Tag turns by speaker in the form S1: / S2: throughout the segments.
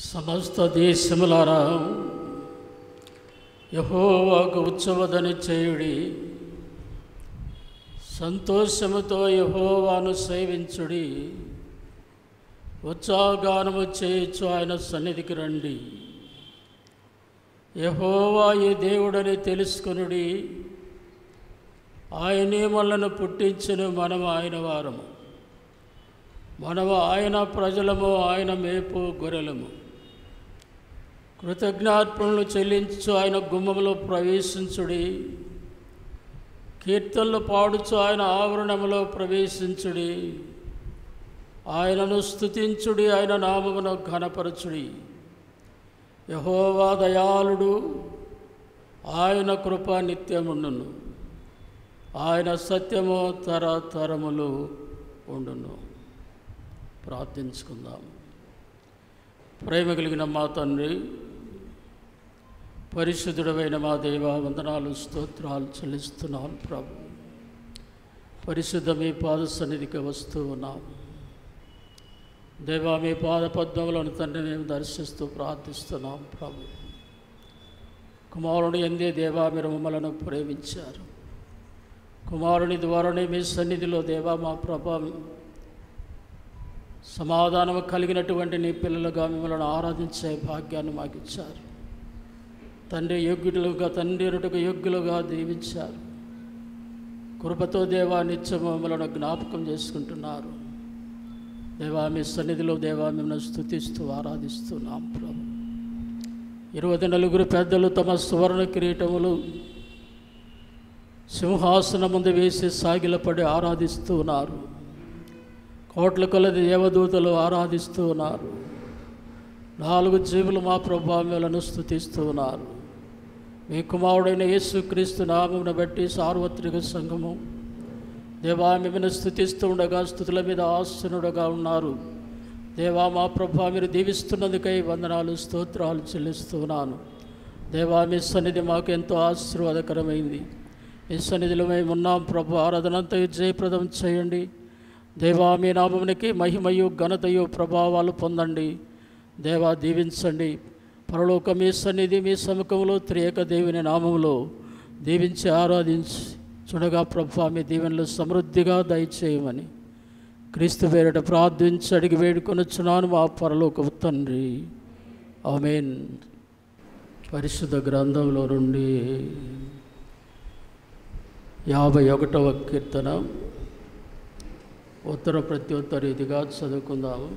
S1: సమస్త దేశములారా యెహోవాకు ఉత్సవదని చేయుడి, సంతోషముతో యెహోవాను సేవించుడి, ఉత్సాహగానము చేయుచు ఆయన సన్నిధికి రండి. యెహోవా ఈ దేవుడని తెలుసుకొనుడి, ఆయనే మనలను పుట్టించెను, మనము ఆయన వారము, మనము ఆయన ప్రజలము, ఆయన మేపు గొర్రెలము. కృతజ్ఞార్పణలు చెల్లించు ఆయన గుమ్మములో ప్రవేశించుడి, కీర్తనలు పాడుచు ఆయన ఆవరణములో ప్రవేశించుడి. ఆయనను స్తుతించుడి, ఆయన నామమును ఘనపరచుడి. యెహోవా దయాళుడు, ఆయన కృప నిత్యముండును, ఆయన సత్యము తరతరములు ఉండును. ప్రార్థించుకుందాం. ప్రేమ కలిగిన మా తండ్రి, పరిశుద్ధుడమైన మా దేవ, వందనాలు స్తోత్రాలు చెల్లిస్తున్నాను ప్రభు. పరిశుద్ధ మీ పాద సన్నిధికి వస్తూ ఉన్నాము దేవా. మీ పాద పద్మములను తండ్రి మేము దర్శిస్తూ ప్రార్థిస్తున్నాం ప్రభు. కుమారుని ఎందే దేవా మీరు మమ్మలను ప్రేమించారు. కుమారుని ద్వారానే మీ సన్నిధిలో దేవా మా ప్రభావం సమాధానము కలిగినటువంటి నీ పిల్లలుగా మిమ్మల్ని ఆరాధించే భాగ్యాన్ని మాకు ఇచ్చారు తండ్రి. యోగ్యులుగా తండ్రినుటకు యోగ్యులుగా దీవించారు. కృపతో దేవా నిత్యం మమ్మల్ని జ్ఞాపకం చేసుకుంటున్నారు దేవా. మీ సన్నిధిలో దేవా మిమ్మల్ని స్తుతిస్తూ ఆరాధిస్తున్నాం ప్రభు. 24 పెద్దలు తమ సువర్ణ కిరీటములు సింహాసనం ముందు వేసి సాగిలపడి ఆరాధిస్తూ ఉన్నారు. కోట్ల కొలది దేవదూతలు ఆరాధిస్తూ ఉన్నారు. 4 జీవులు మా ప్రభావాలను స్తుతిస్తూ ఉన్నారు. మీ కుమారుడైన యేసుక్రీస్తు నామమును బట్టి సార్వత్రిక సంఘము దేవా మిమ్మల్ని స్తుతిస్తూ ఉండగా స్తుతుల మీద ఆసనుడుగా ఉన్నారు దేవా. మా ప్రభా మీరు దీవిస్తున్నందుకై వందనాలు స్తోత్రాలు చెల్లిస్తున్నాను దేవా. మీ సన్నిధి మాకు ఎంతో ఆశీర్వాదకరమైంది. మీ సన్నిధిలో మేము ఉన్నాం ప్రభు. ఆరాధనంతా జయప్రదం చేయండి దేవా. మీ నామమునికి మహిమయు ఘనతయు ప్రభావాలు పొందండి దేవా. దీవించండి పరలోక మీ సన్నిధి మీ సముఖంలో త్రియేక దేవుని నామములో దీవించి ఆరాధించి చూడగా ప్రభా మీ దీవెనలు సమృద్ధిగా దయచేయమని క్రీస్తు పేరిట ప్రార్థించి అడిగి వేడుకొనుచున్నాను మా పరలోకపు తండ్రి, ఆమేన్. పరిశుద్ధ గ్రంథంలో నుండి 51వ కీర్తన ఉత్తర ప్రత్యుత్తర రీతిగా చదువుకుందాము.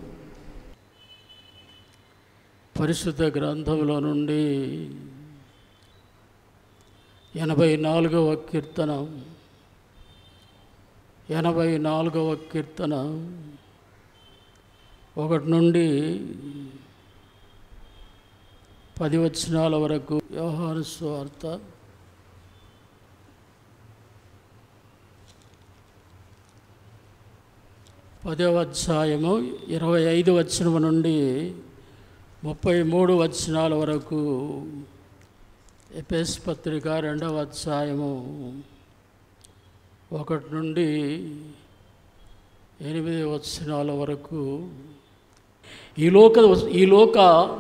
S1: పరిశుద్ధ గ్రంథంలో నుండి 84వ కీర్తన 84వ కీర్తన 1 నుండి 10 వచనాల వరకు. యోహాను సువార్త 10వ అధ్యాయము 25 వచనం నుండి 33 వచనాల వరకు. ఎఫెసు పత్రిక 2వ అధ్యాయము 1 నుండి 8 వచనాల వరకు. ఈ లోక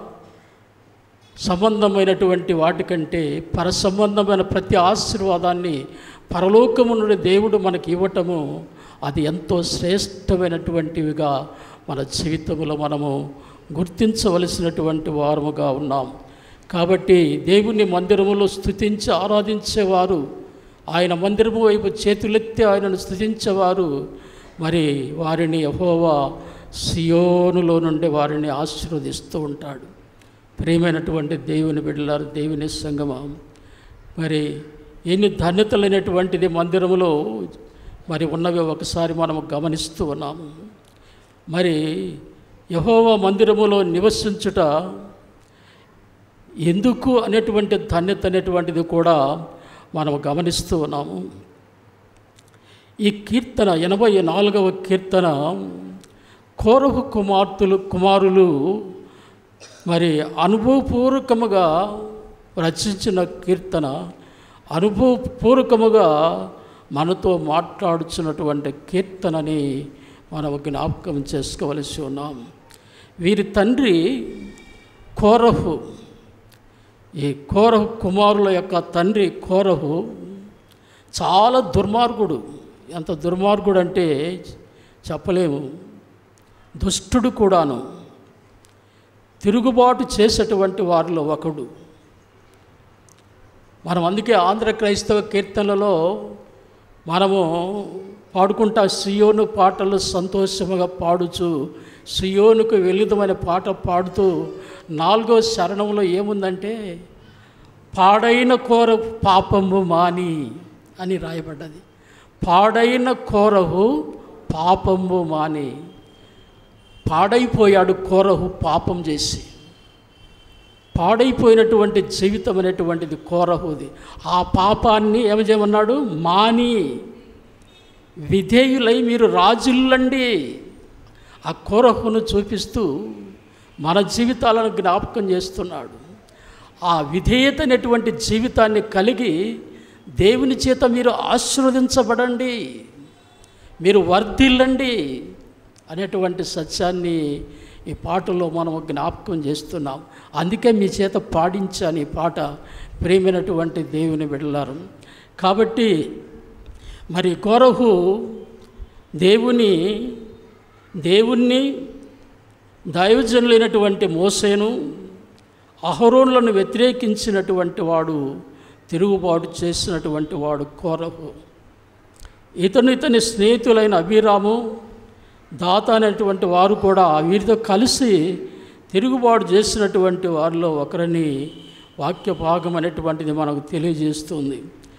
S1: సంబంధమైనటువంటి వాటికంటే పర సంబంధమైన ప్రతి ఆశీర్వాదాన్ని పరలోకము నుండి దేవుడు మనకి ఇవ్వటము అది ఎంతో శ్రేష్టమైనటువంటివిగా మన జీవితంలో మనము గుర్తించవలసినటువంటి వారముగా ఉన్నాం. కాబట్టి దేవుని మందిరములో స్తుతించి ఆరాధించేవారు, ఆయన మందిరము వైపు చేతులెత్తి ఆయనను స్తుతించేవారు మరి వారిని యెహోవా సియోనులో నుండి వారిని ఆశీర్వదిస్తూ ఉంటాడు. ప్రియమైనటువంటి దేవుని బిడ్డలారు, దేవుని సంగమం, మరి ఎన్ని ధన్యతలైనటువంటిది మందిరములో మరి ఉన్నవి ఒకసారి మనము గమనిస్తూ ఉన్నాము. మరి యెహోవా మందిరములో నివసించుట ఎందుకు అనేటువంటి ధన్యత అనేటువంటిది కూడా మనం గమనిస్తూ ఉన్నాము. ఈ కీర్తన 84వ కీర్తన కోరహు కుమారులు మరి అనుభవపూర్వకముగా రచించిన కీర్తన, అనుభవపూర్వకముగా మనతో మాట్లాడుచున్నటువంటి కీర్తనని మనం జ్ఞాపకం చేసుకోవలసి ఉన్నాం. వీరి తండ్రి కోరహు, ఈ కోరహు కుమారుల యొక్క తండ్రి కోరహు చాలా దుర్మార్గుడు. ఎంత దుర్మార్గుడు అంటే చెప్పలేము. దుష్టుడు కూడాను, తిరుగుబాటు చేసేటువంటి వారిలో ఒకడు. మనం అందుకే ఆంధ్ర క్రైస్తవ కీర్తనలలో మనము పాడుకుంటా, సియోను పాటలు సంతోషముగా పాడుచు సియోనుకు వెలుదమైన పాట పాడుతూ 4వ శరణంలో ఏముందంటే పాడైన కోర పాపము మాని అని రాయబడ్డది. పాడైన కోరహు పాపము మాని. పాడైపోయాడు కోరహు పాపం చేసి. పాడైపోయినటువంటి జీవితం అనేటువంటిది కోరహుది. ఆ పాపాన్ని ఏమి చేయమన్నాడు? మాని విధేయులై మీరు రాజులండి. ఆ కోరహును చూపిస్తూ మన జీవితాలను జ్ఞాపకం చేస్తున్నాడు. ఆ విధేయత అనేటువంటి జీవితాన్ని కలిగి దేవుని చేత మీరు ఆశీర్వదించబడండి, మీరు వర్ధిల్లండి అనేటువంటి సత్యాన్ని ఈ పాటలో మనం జ్ఞాపకం చేస్తున్నాం. అందుకే మీ చేత పాడించాను ఈ పాట, ప్రేమైనటువంటి దేవుని బిడ్డలారు. కాబట్టి మరి కోరహు దేవుణ్ణి దైవజనులైనటువంటి మోసేను అహరోనులను వ్యతిరేకించినటువంటి వాడు, తిరుగుబాటు చేసినటువంటి వాడు కోరహు. ఇతని స్నేహితులైన అబీరాము, దాత అనేటువంటి వారు కూడా వీరితో కలిసి తిరుగుబాటు చేసినటువంటి వారిలో ఒకరిని వాక్య భాగం అనేటువంటిది మనకు తెలియజేస్తుంది.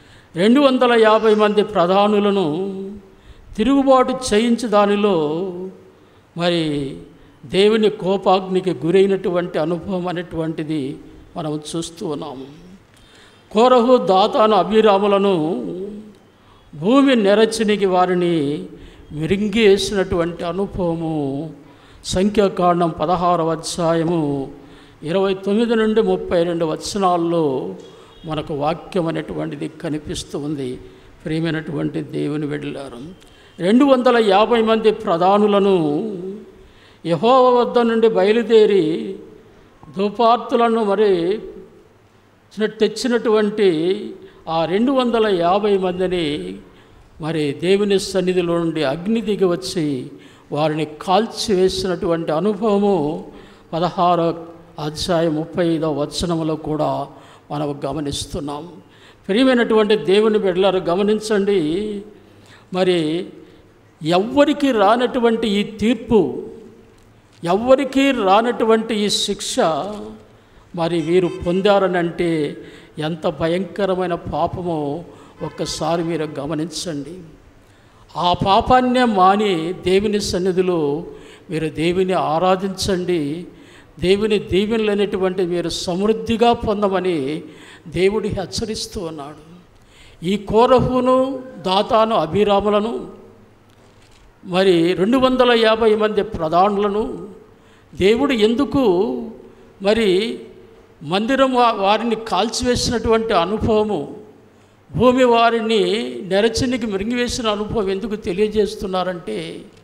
S1: 250 మంది ప్రధానులను తిరుగుబాటు చేయించి దానిలో మరి దేవుని కోపాగ్నికి గురైనటువంటి అనుభవం అనేటువంటిది మనం చూస్తూ ఉన్నాము. కోరహు, దాతాను, అబీరాములను భూమి నెరచనికి వారిని మిరింగేసినటువంటి అనుభవము సంఖ్యాకాండం 16వ అధ్యాయము 29 నుండి 32 వచనాల్లో మనకు వాక్యం అనేటువంటిది కనిపిస్తూ ఉంది. ప్రియమైనటువంటి దేవుని బిడ్డలారు, 250 మంది ప్రధానులను యెహోవా వద్ద నుండి బయలుదేరి ధూపార్తులను మరి తెచ్చినటువంటి ఆ 250 మందిని మరి దేవుని సన్నిధిలో నుండి అగ్ని దిగి వచ్చి వారిని కాల్చివేసినటువంటి అనుభవము 16వ అధ్యాయం 35వ వచనంలో కూడా మనం గమనిస్తున్నాం. ప్రియమైనటువంటి దేవుని బిడ్డలారు గమనించండి, మరి ఎవ్వరికి రానటువంటి ఈ తీర్పు, ఎవ్వరికి రానటువంటి ఈ శిక్ష మరి వీరు పొందారనంటే ఎంత భయంకరమైన పాపమో ఒక్కసారి మీరు గమనించండి. ఆ పాపాన్నే మాని దేవుని సన్నిధిలో మీరు దేవుని ఆరాధించండి. దేవుని దీవెనలు అనేటువంటి మీరు సమృద్ధిగా పొందమని దేవుడు హెచ్చరిస్తూ ఉన్నాడు. ఈ కోరహును, దాతాను, అబీరాములను మరి 250 మంది ప్రధానులను దేవుడు ఎందుకు మరి మందిరం వారిని కాల్చివేసినటువంటి అనుభవము, భూమి వారిని నెరచనికి మింగివేసిన అనుభవం ఎందుకు తెలియజేస్తున్నారంటే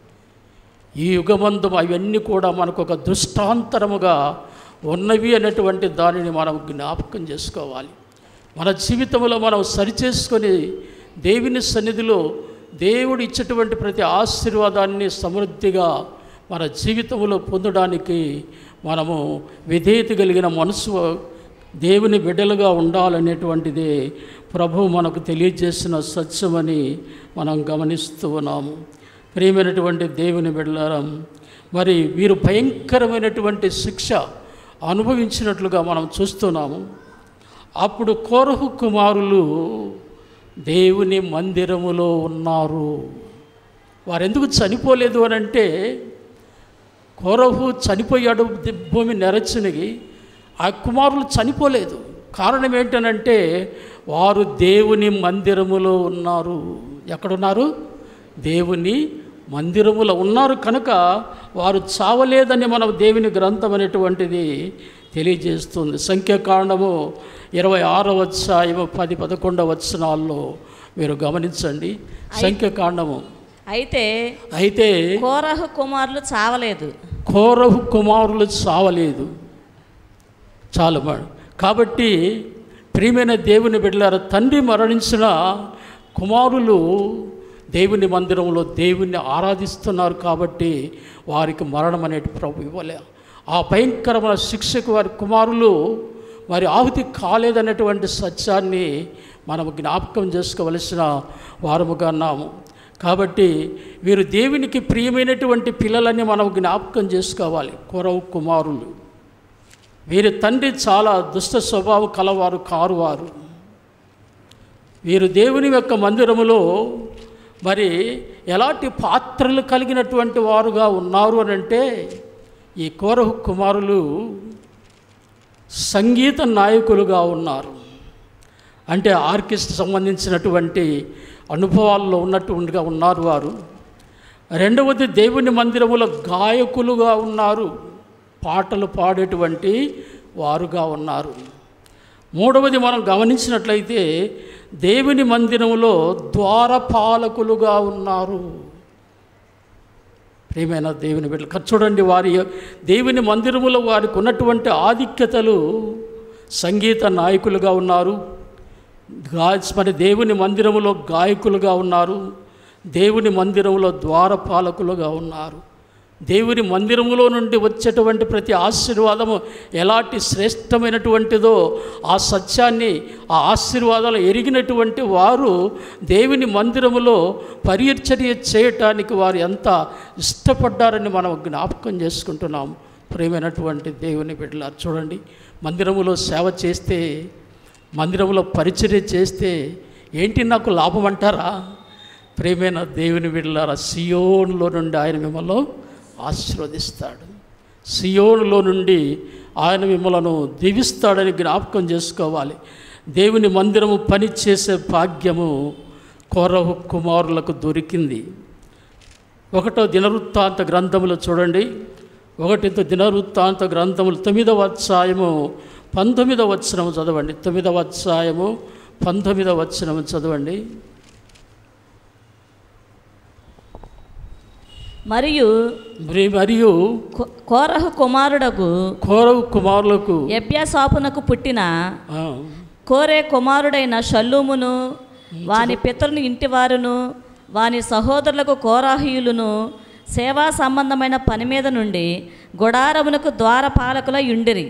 S1: ఈ యుగమందు అవన్నీ కూడా మనకు ఒక దృష్టాంతరముగా ఉన్నవి అనేటువంటి దానిని మనం జ్ఞాపకం చేసుకోవాలి. మన జీవితంలో మనం సరిచేసుకొని దేవుని సన్నిధిలో దేవుడు ఇచ్చేటువంటి ప్రతి ఆశీర్వాదాన్ని సమృద్ధిగా మన జీవితంలో పొందడానికి మనము విధేయత కలిగిన మనసు దేవుని బిడ్డలుగా ఉండాలనేటువంటిదే ప్రభువు మనకు తెలియజేసిన సత్యమని మనం గమనిస్తూ ఉన్నాము. ప్రియమైనటువంటి దేవుని బిడ్డలారా, మరి వీరు భయంకరమైనటువంటి శిక్ష అనుభవించినట్లుగా మనం చూస్తున్నాము. అప్పుడు కోరహు కుమారులు దేవుని మందిరములో ఉన్నారు. వారెందుకు చనిపోలేదు అని అంటే, కోరహు చనిపోయాడు భూమి నెరచనికి, ఆ కుమారులు చనిపోలేదు. కారణం ఏంటనంటే వారు దేవుని మందిరములో ఉన్నారు. ఎక్కడున్నారు? దేవుని మందిరములో ఉన్నారు కనుక వారు చావలేదని మనం దేవుని గ్రంథం అనేటువంటిది తెలియజేస్తుంది. సంఖ్యాకాండము 26వ అధ్యాయము 10-11 వచనాల్లో మీరు గమనించండి. సంఖ్యాకాండము అయితే
S2: కోరహు కుమారులు చావలేదు.
S1: కోరహు కుమారులు చావలేదు. చాలు కాబట్టి ప్రియమైన దేవుని బిడ్డలారా, తండ్రి మరణించిన కుమారులు దేవుని మందిరంలో దేవుణ్ణి ఆరాధిస్తున్నారు కాబట్టి వారికి మరణం అనేది ప్రభు ఇవ్వలే. ఆ భయంకరమైన శిక్షకు వారి కుమారులు మరి ఆహుతి కాలేదన్నటువంటి సత్యాన్ని మనము జ్ఞాపకం చేసుకోవలసిన వారముగా ఉన్నాము. కాబట్టి వీరు దేవునికి ప్రియమైనటువంటి పిల్లలని మనం జ్ఞాపకం చేసుకోవాలి. కొరవు కుమారులు, వీరి తండ్రి చాలా దుష్ట స్వభావం కలవారు కారువారు. వీరు దేవుని యొక్క మందిరములో మరి ఎలాంటి పాత్రలు కలిగినటువంటి వారుగా ఉన్నారు అని అంటే, ఈ కోరహు కుమారులు సంగీత నాయకులుగా ఉన్నారు. అంటే ఆర్కెస్ట్రా సంబంధించినటువంటి అనుభవాల్లో ఉన్నట్టుగా ఉన్నారు వారు. రెండవది, దేవుని మందిరములో గాయకులుగా ఉన్నారు, పాటలు పాడేటువంటి వారుగా ఉన్నారు. మూడవది, మనం గమనించినట్లయితే దేవుని మందిరములో ద్వారపాలకులుగా ఉన్నారు. ప్రియమైన దేవుని బిడ్డలు చూడండి, వారి దేవుని మందిరములో వారికి ఉన్నటువంటి ఆధిక్యతలు. సంగీత నాయకులుగా ఉన్నారు, మరి దేవుని మందిరములో గాయకులుగా ఉన్నారు, దేవుని మందిరములో ద్వారపాలకులుగా ఉన్నారు. దేవుని మందిరములో నుండి వచ్చేటువంటి ప్రతి ఆశీర్వాదము ఎలాంటి శ్రేష్టమైనటువంటిదో ఆ సత్యాన్ని, ఆ ఆశీర్వాదాలు ఎరిగినటువంటి వారు దేవుని మందిరములో పరిచర్య చేయటానికి వారు ఎంత ఇష్టపడ్డారని మనం జ్ఞాపకం చేసుకుంటున్నాం. ప్రియమైనటువంటి దేవుని బిడ్డలారా, చూడండి, మందిరములో సేవ చేస్తే, మందిరంలో పరిచర్య చేస్తే ఏంటి నాకు లాభం అంటారా? ప్రియమైన దేవుని బిడ్డలారా, సియోనులో నుండి ఆయన మిమ్మల్ని ఆశీర్వదిస్తాడు. సియోనులో నుండి ఆయన మిమ్మలను దీవిస్తాడని జ్ఞాపకం చేసుకోవాలి. దేవుని మందిరము పని చేసే భాగ్యము కోరహు కుమారులకు దొరికింది. 1వ దినవృత్తాంత గ్రంథములు చూడండి, 1 దినవృత్తాంత గ్రంథములు 9వ అధ్యాయము 19వ వచనము చదవండి. 9వ అధ్యాయము 19వ వచనము చదవండి.
S2: మరియు కోరహు కుమారులకు ఎబ్యాసాపునకు పుట్టిన కోరే కుమారుడైన షల్లూమును వాని పితరుని ఇంటివారును వాని సహోదరులకు కోరాహీయులను సేవా సంబంధమైన పని మీద నుండి గుడారమునకు ద్వారపాలకులై ఉండిరి.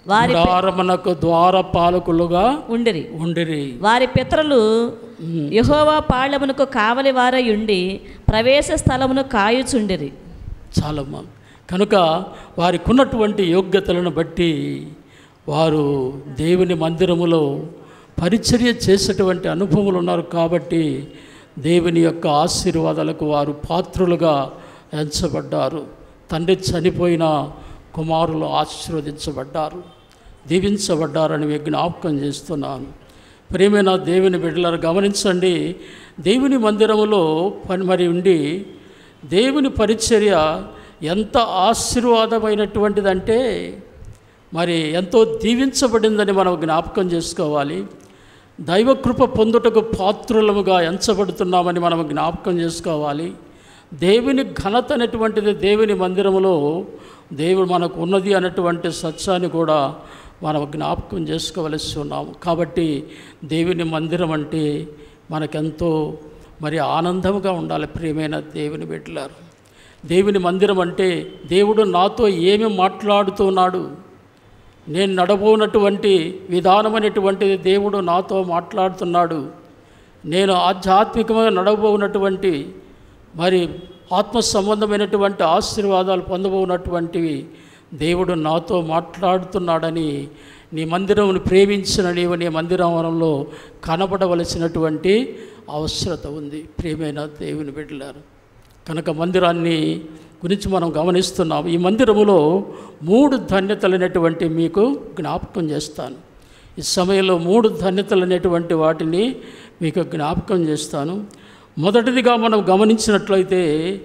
S1: ద్వారపాలకులుగా ఉండిరి.
S2: వారి పితరులు యెహోవా పాళెమునకు కావలి వారై ఉండి ప్రవేశ స్థలమును కాయుచుండిరి.
S1: చాలమ్మా, కనుక వారికి ఉన్నటువంటి యోగ్యతలను బట్టి వారు దేవుని మందిరములో పరిచర్య చేసేటువంటి అనుభవములు ఉన్నారు. కాబట్టి దేవుని యొక్క ఆశీర్వాదాలకు వారు పాత్రులుగా ఎంచబడ్డారు. తండ్రి చనిపోయిన కుమారులు ఆశీర్వదించబడ్డారు, దీవించబడ్డారని జ్ఞాపకం చేస్తున్నాను. ప్రియమైన దేవుని బిడ్డలారా, గమనించండి, దేవుని మందిరములో మరి ఉండి దేవుని పరిచర్య ఎంత ఆశీర్వాదమైనటువంటిదంటే మరి ఎంతో దీవించబడిందని మనం జ్ఞాపకం చేసుకోవాలి. దైవకృప పొందుటకు పాత్రులముగా ఎంచబడుతున్నామని మనం జ్ఞాపకం చేసుకోవాలి. దేవుని ఘనత అనేటువంటిది దేవుని మందిరములో దేవుడు మనకు ఉన్నది అనేటువంటి సత్యాన్ని కూడా మనం జ్ఞాపకం చేసుకోవలసి ఉన్నాము. కాబట్టి దేవుని మందిరం అంటే మనకెంతో మరి ఆనందముగా ఉండాలి. ప్రియమైన దేవుని బిడ్డలారు, దేవుని మందిరం అంటే దేవుడు నాతో ఏమి మాట్లాడుతున్నాడు, నేను నడబోనటువంటి విధానమైనటువంటిది దేవుడు నాతో మాట్లాడుతున్నాడు, నేను ఆధ్యాత్మికంగా నడబోనటువంటి మరి ఆత్మ సంబంధమైనటువంటి ఆశీర్వాదాలు పొందబోనటువంటివి దేవుడు నాతో మాట్లాడుతున్నాడని నీ మందిరమును ప్రేమించిన నీవు నీ మందిరంలో కనబడవలసినటువంటి అవసరత ఉంది. ప్రియమైన దేవుని బిడ్డలారు, కనుక మందిరాన్ని గురించి మనం గమనిస్తున్నాం. ఈ మందిరములో 3 ధన్యతలైనటువంటి మీకు జ్ఞాపకం చేస్తాను. ఈ సమయంలో 3 ధన్యతలైనటువంటి వాటిని మీకు జ్ఞాపకం చేస్తాను. మొదటిదిగా మనం గమనించినట్లయితే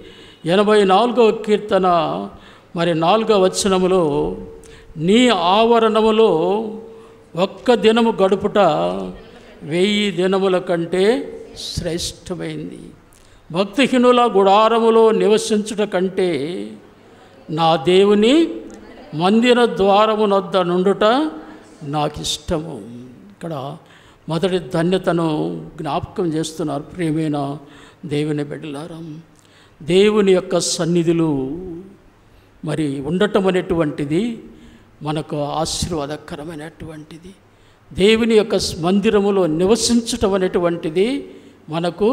S1: 84వ కీర్తన మరి 4వ వచనములో, నీ ఆవరణములో ఒక్క దినము గడుపుట 1000 దినముల కంటే శ్రేష్టమైంది. భక్తిహీనుల గుడారములో నివసించుట కంటే నా దేవుని మందిర ద్వారమునొద్ద నుండుట నాకు ఇష్టము. ఇక్కడ మొదటి ధన్యతను జ్ఞాపకం చేస్తున్నారు ప్రియమైన దేవుని బిడ్డలారా. దేవుని యొక్క సన్నిధులు మరి ఉండటం అనేటువంటిది మనకు ఆశీర్వాదకరమైనటువంటిది. దేవుని యొక్క మందిరములో నివసించటం అనేటువంటిది మనకు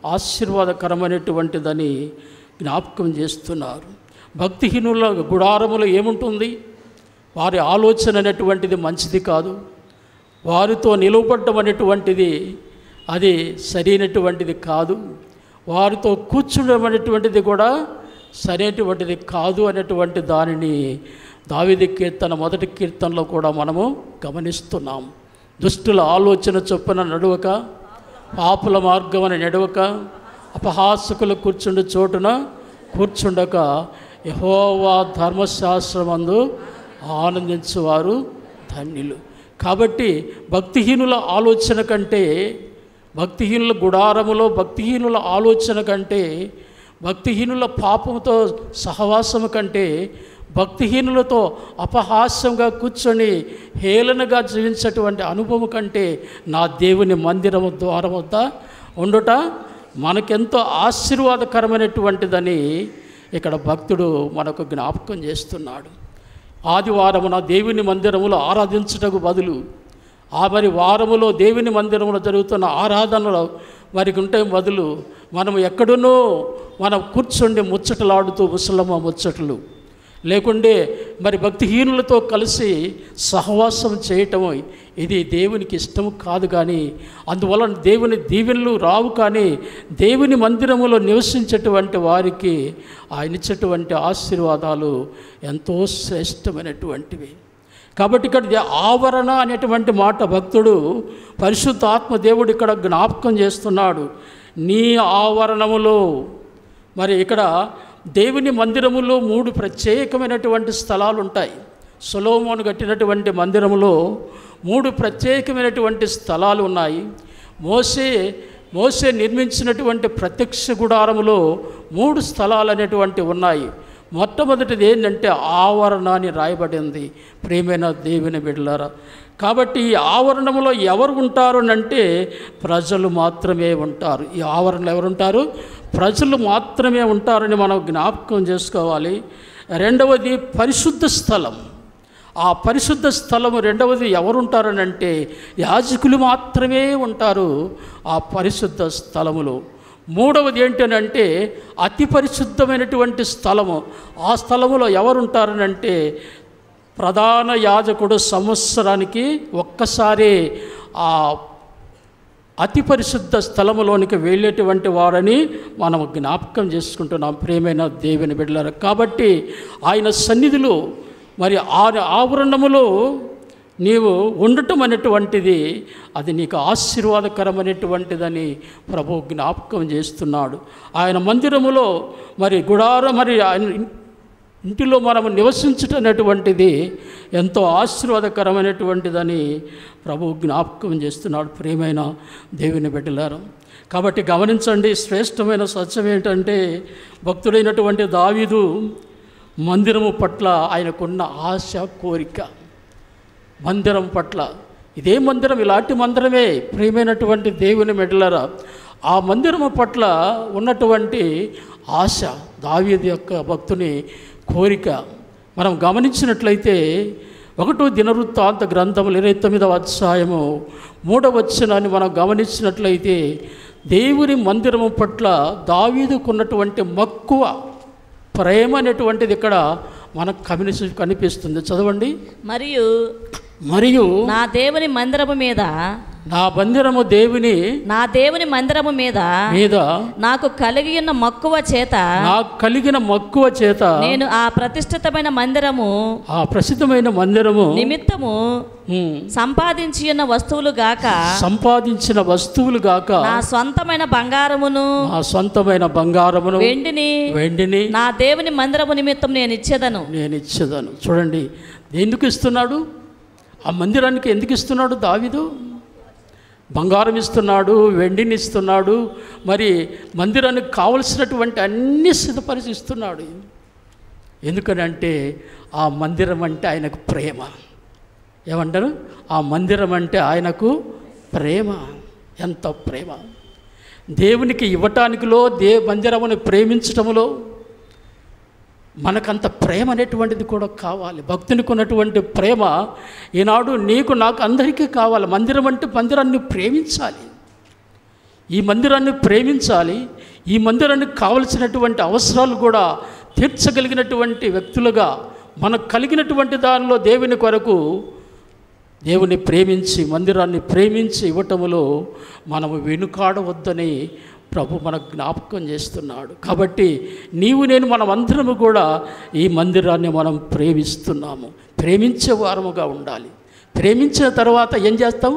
S1: ఆశీర్వాదకరమైనటువంటిదని జ్ఞాపకం చేస్తున్నారు. భక్తిహీనుల గుడారములో ఏముంటుంది? వారి ఆలోచన అనేటువంటిది మంచిది కాదు. వారితో నిలవబడ్డం అనేటువంటిది అది సరైనటువంటిది కాదు. వారితో కూర్చుండడం అనేటువంటిది కూడా సరైనటువంటిది కాదు అనేటువంటి దానిని దావీదు కీర్తన మొదటి కీర్తనలో కూడా మనము గమనిస్తున్నాం. దుష్టుల ఆలోచన చొప్పున నడవక, పాపుల మార్గమున నడవక, అపహాసకులు కూర్చుండే చోటున కూర్చుండక, యెహోవా ధర్మశాస్త్రమందు ఆనందించువారు ధన్యులు. కాబట్టి భక్తిహీనుల ఆలోచన కంటే, భక్తిహీనుల గుడారములో భక్తిహీనుల ఆలోచన కంటే, భక్తిహీనుల పాపంతో సహవాసము కంటే, భక్తిహీనులతో అపహాస్యంగా కూర్చొని హేళనగా జీవించేటువంటి అనుభవం కంటే నా దేవుని మందిరము ద్వారం వద్ద ఉండుట మనకెంతో ఆశీర్వాదకరమైనటువంటిదని ఇక్కడ భక్తుడు మనకు జ్ఞాపకం చేస్తున్నాడు. ఆదివారమున దేవుని మందిరములో ఆరాధించుటకు బదులు మరి వారములో దేవుని మందిరంలో జరుగుతున్న ఆరాధనలో వారికి ఉంటే బదులు మనం ఎక్కడునో మనం కూర్చుండి ముచ్చటలాడుతూ ముసలమ్మ ముచ్చట్లు లేకుండే మరి భక్తిహీనులతో కలిసి సహవాసం చేయటము ఇది దేవునికి ఇష్టము కాదు. కానీ అందువలన దేవుని దీవెనలు రావు. కానీ దేవుని మందిరములో నివసించేటువంటి వారికి ఆయన ఇచ్చేటువంటి ఆశీర్వాదాలు ఎంతో శ్రేష్టమైనటువంటివి. కాబట్టి ఇక్కడ ఆవరణ అనేటువంటి మాట భక్తుడు పరిశుద్ధాత్మ దేవుడు ఇక్కడ జ్ఞాపకం చేస్తున్నాడు. నీ ఆవరణములో మరి ఇక్కడ దేవుని మందిరములో 3 ప్రత్యేకమైనటువంటి స్థలాలు ఉంటాయి. సొలొమోను కట్టినటువంటి మందిరములో 3 ప్రత్యేకమైనటువంటి స్థలాలు ఉన్నాయి. మోసే నిర్మించినటువంటి ప్రత్యక్ష గుడారములో 3 స్థలాలు అనేటువంటి ఉన్నాయి. మొట్టమొదటిది ఏంటంటే ఆవరణ అని రాయబడింది ప్రియమైన దేవుని బిడ్డలారా. కాబట్టి ఈ ఆవరణంలో ఎవరు ఉంటారు అంటే ప్రజలు మాత్రమే ఉంటారు. ఈ ఆవరణలో ఎవరు ఉంటారు? ప్రజలు మాత్రమే ఉంటారని మనం జ్ఞాపకం చేసుకోవాలి. రెండవది పరిశుద్ధ స్థలం. ఆ పరిశుద్ధ స్థలము రెండవది ఎవరుంటారనంటే యాజకులు మాత్రమే ఉంటారు ఆ పరిశుద్ధ స్థలములో. మూడవది ఏంటనంటే అతి పరిశుద్ధమైనటువంటి స్థలము. ఆ స్థలములో ఎవరుంటారనంటే ప్రధాన యాజకుడు సంవత్సరానికి ఒక్కసారి ఆ అతి పరిశుద్ధ స్థలములోనికి వెళ్ళేటువంటి వారని మనం జ్ఞాపకం చేసుకుంటున్నాం ప్రియమైన దేవుని బిడ్డలారా. కాబట్టి ఆయన సన్నిధిలో మరి ఆవరణములో నీవు ఉండటం అనేటువంటిది అది నీకు ఆశీర్వాదకరమైనటువంటిదని ప్రభు జ్ఞాపకం చేస్తున్నాడు. ఆయన మందిరములో మరి మరి ఆయన ఇంటిలో మనము నివసించటం అనేటువంటిది ఎంతో ఆశీర్వాదకరమైనటువంటిదని ప్రభు జ్ఞాపకం చేస్తున్నాడు ప్రియమైన దేవుని బిడ్డలారా. కాబట్టి గమనించండి, శ్రేష్టమైన సత్యం ఏంటంటే భక్తుడైనటువంటి దావీదు మందిరము పట్ల ఆయనకున్న ఆశ, కోరిక. మందిరం పట్ల, ఇదే మందిరం, ఇలాంటి మందిరమే ప్రియమైనటువంటి దేవుని బిడ్డలారా. ఆ మందిరము పట్ల ఉన్నటువంటి ఆశ, దావీదు యొక్క భక్తుని కోరిక మనం గమనించినట్లయితే 1 దినవృత్తాంత గ్రంథములు 29వ అధ్యాయము 3వ వచనాన్ని మనం గమనించినట్లయితే దేవుని మందిరము పట్ల దావీదుకున్నటువంటి మక్కువ, ప్రేమ అనేటువంటిది ఇక్కడ మనకు కనిపిస్తుంది. చదవండి. మరియు
S2: నా దేవుని మందిరము మీద,
S1: నా దేవుని
S2: మందిరము మీద నాకు కలిగిన మక్కువ చేత నేను ఆ ప్రతిష్ఠితమైన మందిరము నిమిత్తము సంపాదించిన వస్తువులు గాక నా సొంతమైన బంగారమును వెండిని నా దేవుని మందిరము నిమిత్తం నేను ఇచ్చేదను.
S1: చూడండి, ఎందుకు ఇస్తున్నాడు? ఆ మందిరానికి ఎందుకు ఇస్తున్నాడు దావీదు? బంగారం ఇస్తున్నాడు, వెండిని ఇస్తున్నాడు, మరి మందిరానికి కావలసినటువంటి అన్ని సిద్ధపరిచిస్తున్నాడు. ఎందుకనంటే ఆ మందిరం అంటే ఆయనకు ప్రేమ. ఏమంటారు? ఆ మందిరం అంటే ఆయనకు ప్రేమ. ఎంత ప్రేమ! దేవునికి ఇవ్వటానికిలో మందిరమును ప్రేమించటములో మనకంత ప్రేమ అనేటువంటిది కూడా కావాలి. భక్తునికి ఉన్నటువంటి ప్రేమ ఈనాడు నీకు నాకు అందరికీ కావాలి. మందిరం అంటే మందిరాన్ని ప్రేమించాలి. ఈ మందిరాన్ని ప్రేమించాలి. ఈ మందిరానికి కావలసినటువంటి అవసరాలు కూడా తీర్చగలిగినటువంటి వ్యక్తులుగా మనకు కలిగినటువంటి దానిలో దేవుని కొరకు దేవుని ప్రేమించి మందిరాన్ని ప్రేమించి ఇవ్వటములో మనము వెనుకాడవద్దని ప్రభు మనకు జ్ఞాపకం చేస్తున్నాడు. కాబట్టి నీవు నేను మనమందరము కూడా ఈ మందిరాన్ని మనం ప్రేమిస్తున్నాము. ప్రేమించే వారముగా ఉండాలి. ప్రేమించిన తర్వాత ఏం చేస్తాము?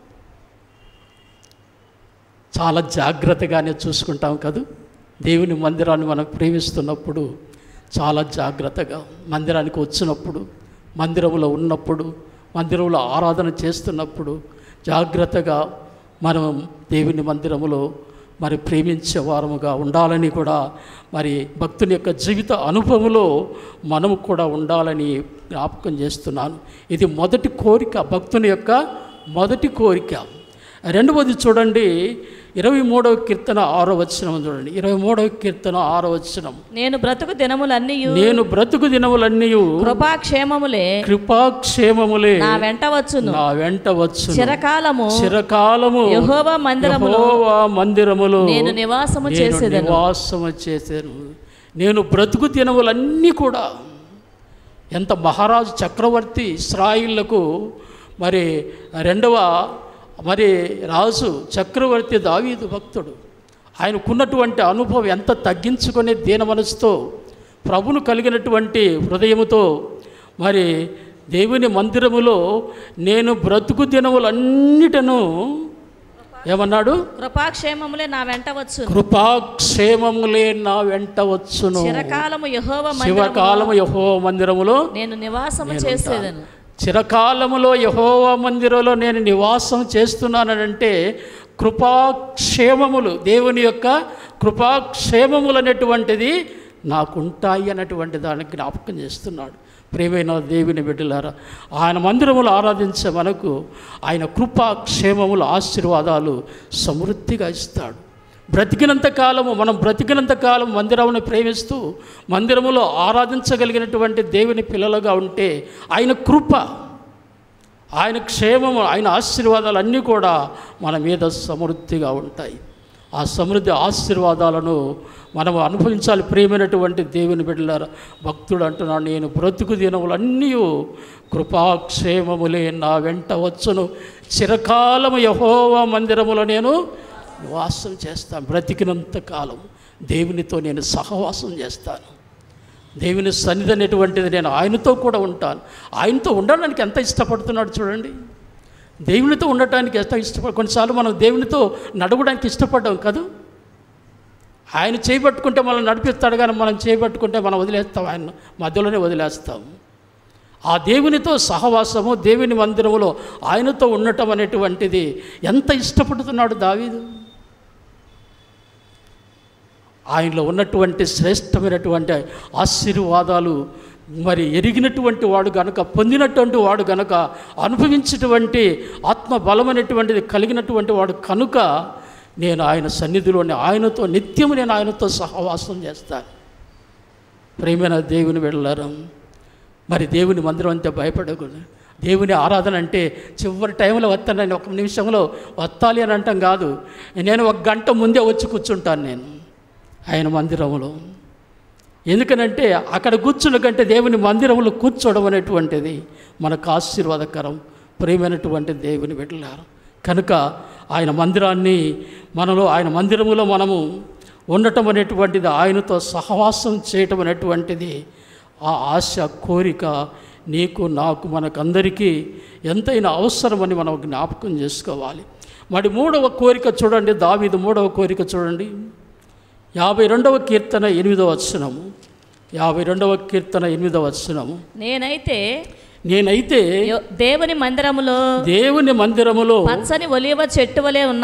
S1: చాలా జాగ్రత్తగానే చూసుకుంటాం కదా. దేవుని మందిరాన్ని మనం ప్రేమిస్తున్నప్పుడు చాలా జాగ్రత్తగా, మందిరానికి వచ్చినప్పుడు, మందిరంలో ఉన్నప్పుడు, మందిరంలో ఆరాధన చేస్తున్నప్పుడు జాగ్రత్తగా మనం దేవుని మందిరములో మరి ప్రేమించే వారముగా ఉండాలని కూడా మరి భక్తుని యొక్క జీవిత అనుభవంలో మనము కూడా ఉండాలని జ్ఞాపకం చేస్తున్నాను. ఇది మొదటి కోరిక, భక్తుని యొక్క మొదటి కోరిక. రెండవది చూడండి, 23వ కీర్తన 6వ వచనం చూడండి. 23వ కీర్తన 6వ వచనం.
S2: నేను బ్రతుకు దినములన్నీ కృపాక్షేమములే నా వెంట వచ్చును. చిరకాలము యెహోవా మందిరములో నేను నివాసము చేసేదను. నేను బ్రతుకు దినములన్నీ కూడా, ఎంత మహారాజు చక్రవర్తి ఇశ్రాయిళ్లకు మరి రెండవ రాజు చక్రవర్తి దావీదు భక్తుడు. ఆయనకున్నటువంటి అనుభవం ఎంత తగ్గించుకునే దీన మనసుతో ప్రభును కలిగినటువంటి హృదయముతో మరి దేవుని మందిరములో నేను బ్రతుకు దినములన్నిటను ఏమన్నాడు? కృపాక్షేమములే నా వెంట వచ్చును. చిరకాలము యెహోవా మందిరములో నేను నివాసము చేసేదను.
S1: చిరకాలములో యెహోవా మందిరంలో నేను నివాసం చేస్తున్నానంటే కృపాక్షేమములు, దేవుని యొక్క కృపాక్షేమములు అనేటువంటిది నాకుంటాయి అన్నటువంటి దానికి జ్ఞాపకం చేస్తున్నాడు. ప్రియమైన దేవుని బిడ్డలారా, ఆయన మందిరములు ఆరాధించే మనకు ఆయన కృపాక్షేమములు ఆశీర్వాదాలు సమృద్ధిగా ఇస్తాడు. బ్రతికినంత కాలం మందిరమును ప్రేమిస్తూ మందిరములో ఆరాధించగలిగినటువంటి దేవుని పిల్లలుగా ఉంటే ఆయన కృప, ఆయన క్షేమము, ఆయన ఆశీర్వాదాలు అన్నీ కూడా మన మీద సమృద్ధిగా ఉంటాయి. ఆ సమృద్ధి ఆశీర్వాదాలను మనం అనుభవించాలి. ప్రియమైనటువంటి దేవుని బిడ్డలారా, భక్తుడు అంటున్నాడు, నేను బ్రతుకు దినములన్నీ కృపాక్షేమములే నా వెంట వచ్చును. చిరకాలము యెహోవా మందిరములో నేను నివాసం చేస్తాను. బ్రతికినంత కాలం దేవునితో నేను సహవాసం చేస్తాను. దేవుని సన్నిధి అనేటువంటిది నేను ఆయనతో కూడా ఉంటాను. ఆయనతో ఉండడానికి ఎంత ఇష్టపడుతున్నాడు చూడండి. దేవునితో ఉండటానికి ఎంత కొన్నిసార్లు మనం దేవునితో నడవడానికి ఇష్టపడ్డాం కదా. ఆయన చేయబట్టుకుంటే మనం నడిపిస్తాడు, కానీ మనం చేయబట్టుకుంటే మనం వదిలేస్తాం, ఆయన మధ్యలోనే వదిలేస్తాం. ఆ దేవునితో సహవాసము, దేవుని మందిరములో ఆయనతో ఉండటం అనేటువంటిది ఎంత ఇష్టపడుతున్నాడు దావీదు. ఆయనలో ఉన్నటువంటి శ్రేష్టమైనటువంటి ఆశీర్వాదాలు మరి ఎరిగినటువంటి వాడు గనుక, పొందినటువంటి వాడు గనుక, అనుభవించేటువంటి ఆత్మబలమైనటువంటిది కలిగినటువంటి వాడు కనుక నేను ఆయన సన్నిధిలోని ఆయనతో నిత్యము నేను ఆయనతో సహవాసం చేస్తాను. ప్రియమైన దేవుని బిడ్డలారా, మరి దేవుని మందిరం అంతే భయపడకూడదు. దేవుని ఆరాధన అంటే చివరి టైంలో వస్తానని, ఒక నిమిషంలో వస్తాలి అని అంటాం కాదు. నేను 1 గంట ముందే వచ్చి కూర్చుంటాను నేను ఆయన మందిరంలో. ఎందుకనంటే అక్కడ కూర్చున్న కంటే దేవుని మందిరంలో కూర్చోవడం అనేటువంటిది మనకు ఆశీర్వాదకరం. ప్రియమైనటువంటి దేవుని బిడ్డలారా, కనుక ఆయన మందిరాన్ని ఆయన మందిరములో మనము ఉండటం అనేటువంటిది, ఆయనతో సహవాసం చేయటం అనేటువంటిది ఆ ఆశ, కోరిక నీకు నాకు మనకందరికీ ఎంతైనా అవసరమని మనం జ్ఞాపకం చేసుకోవాలి. మరి 3వ కోరిక చూడండి, దావీదు 3వ కోరిక చూడండి. 52వ కీర్తన 8వ వచనము. 52వ కీర్తన 8వ వచనము.
S2: నేనైతే
S1: దేవుని మందిరములో
S2: పచ్చని ఒలీవ చెట్టు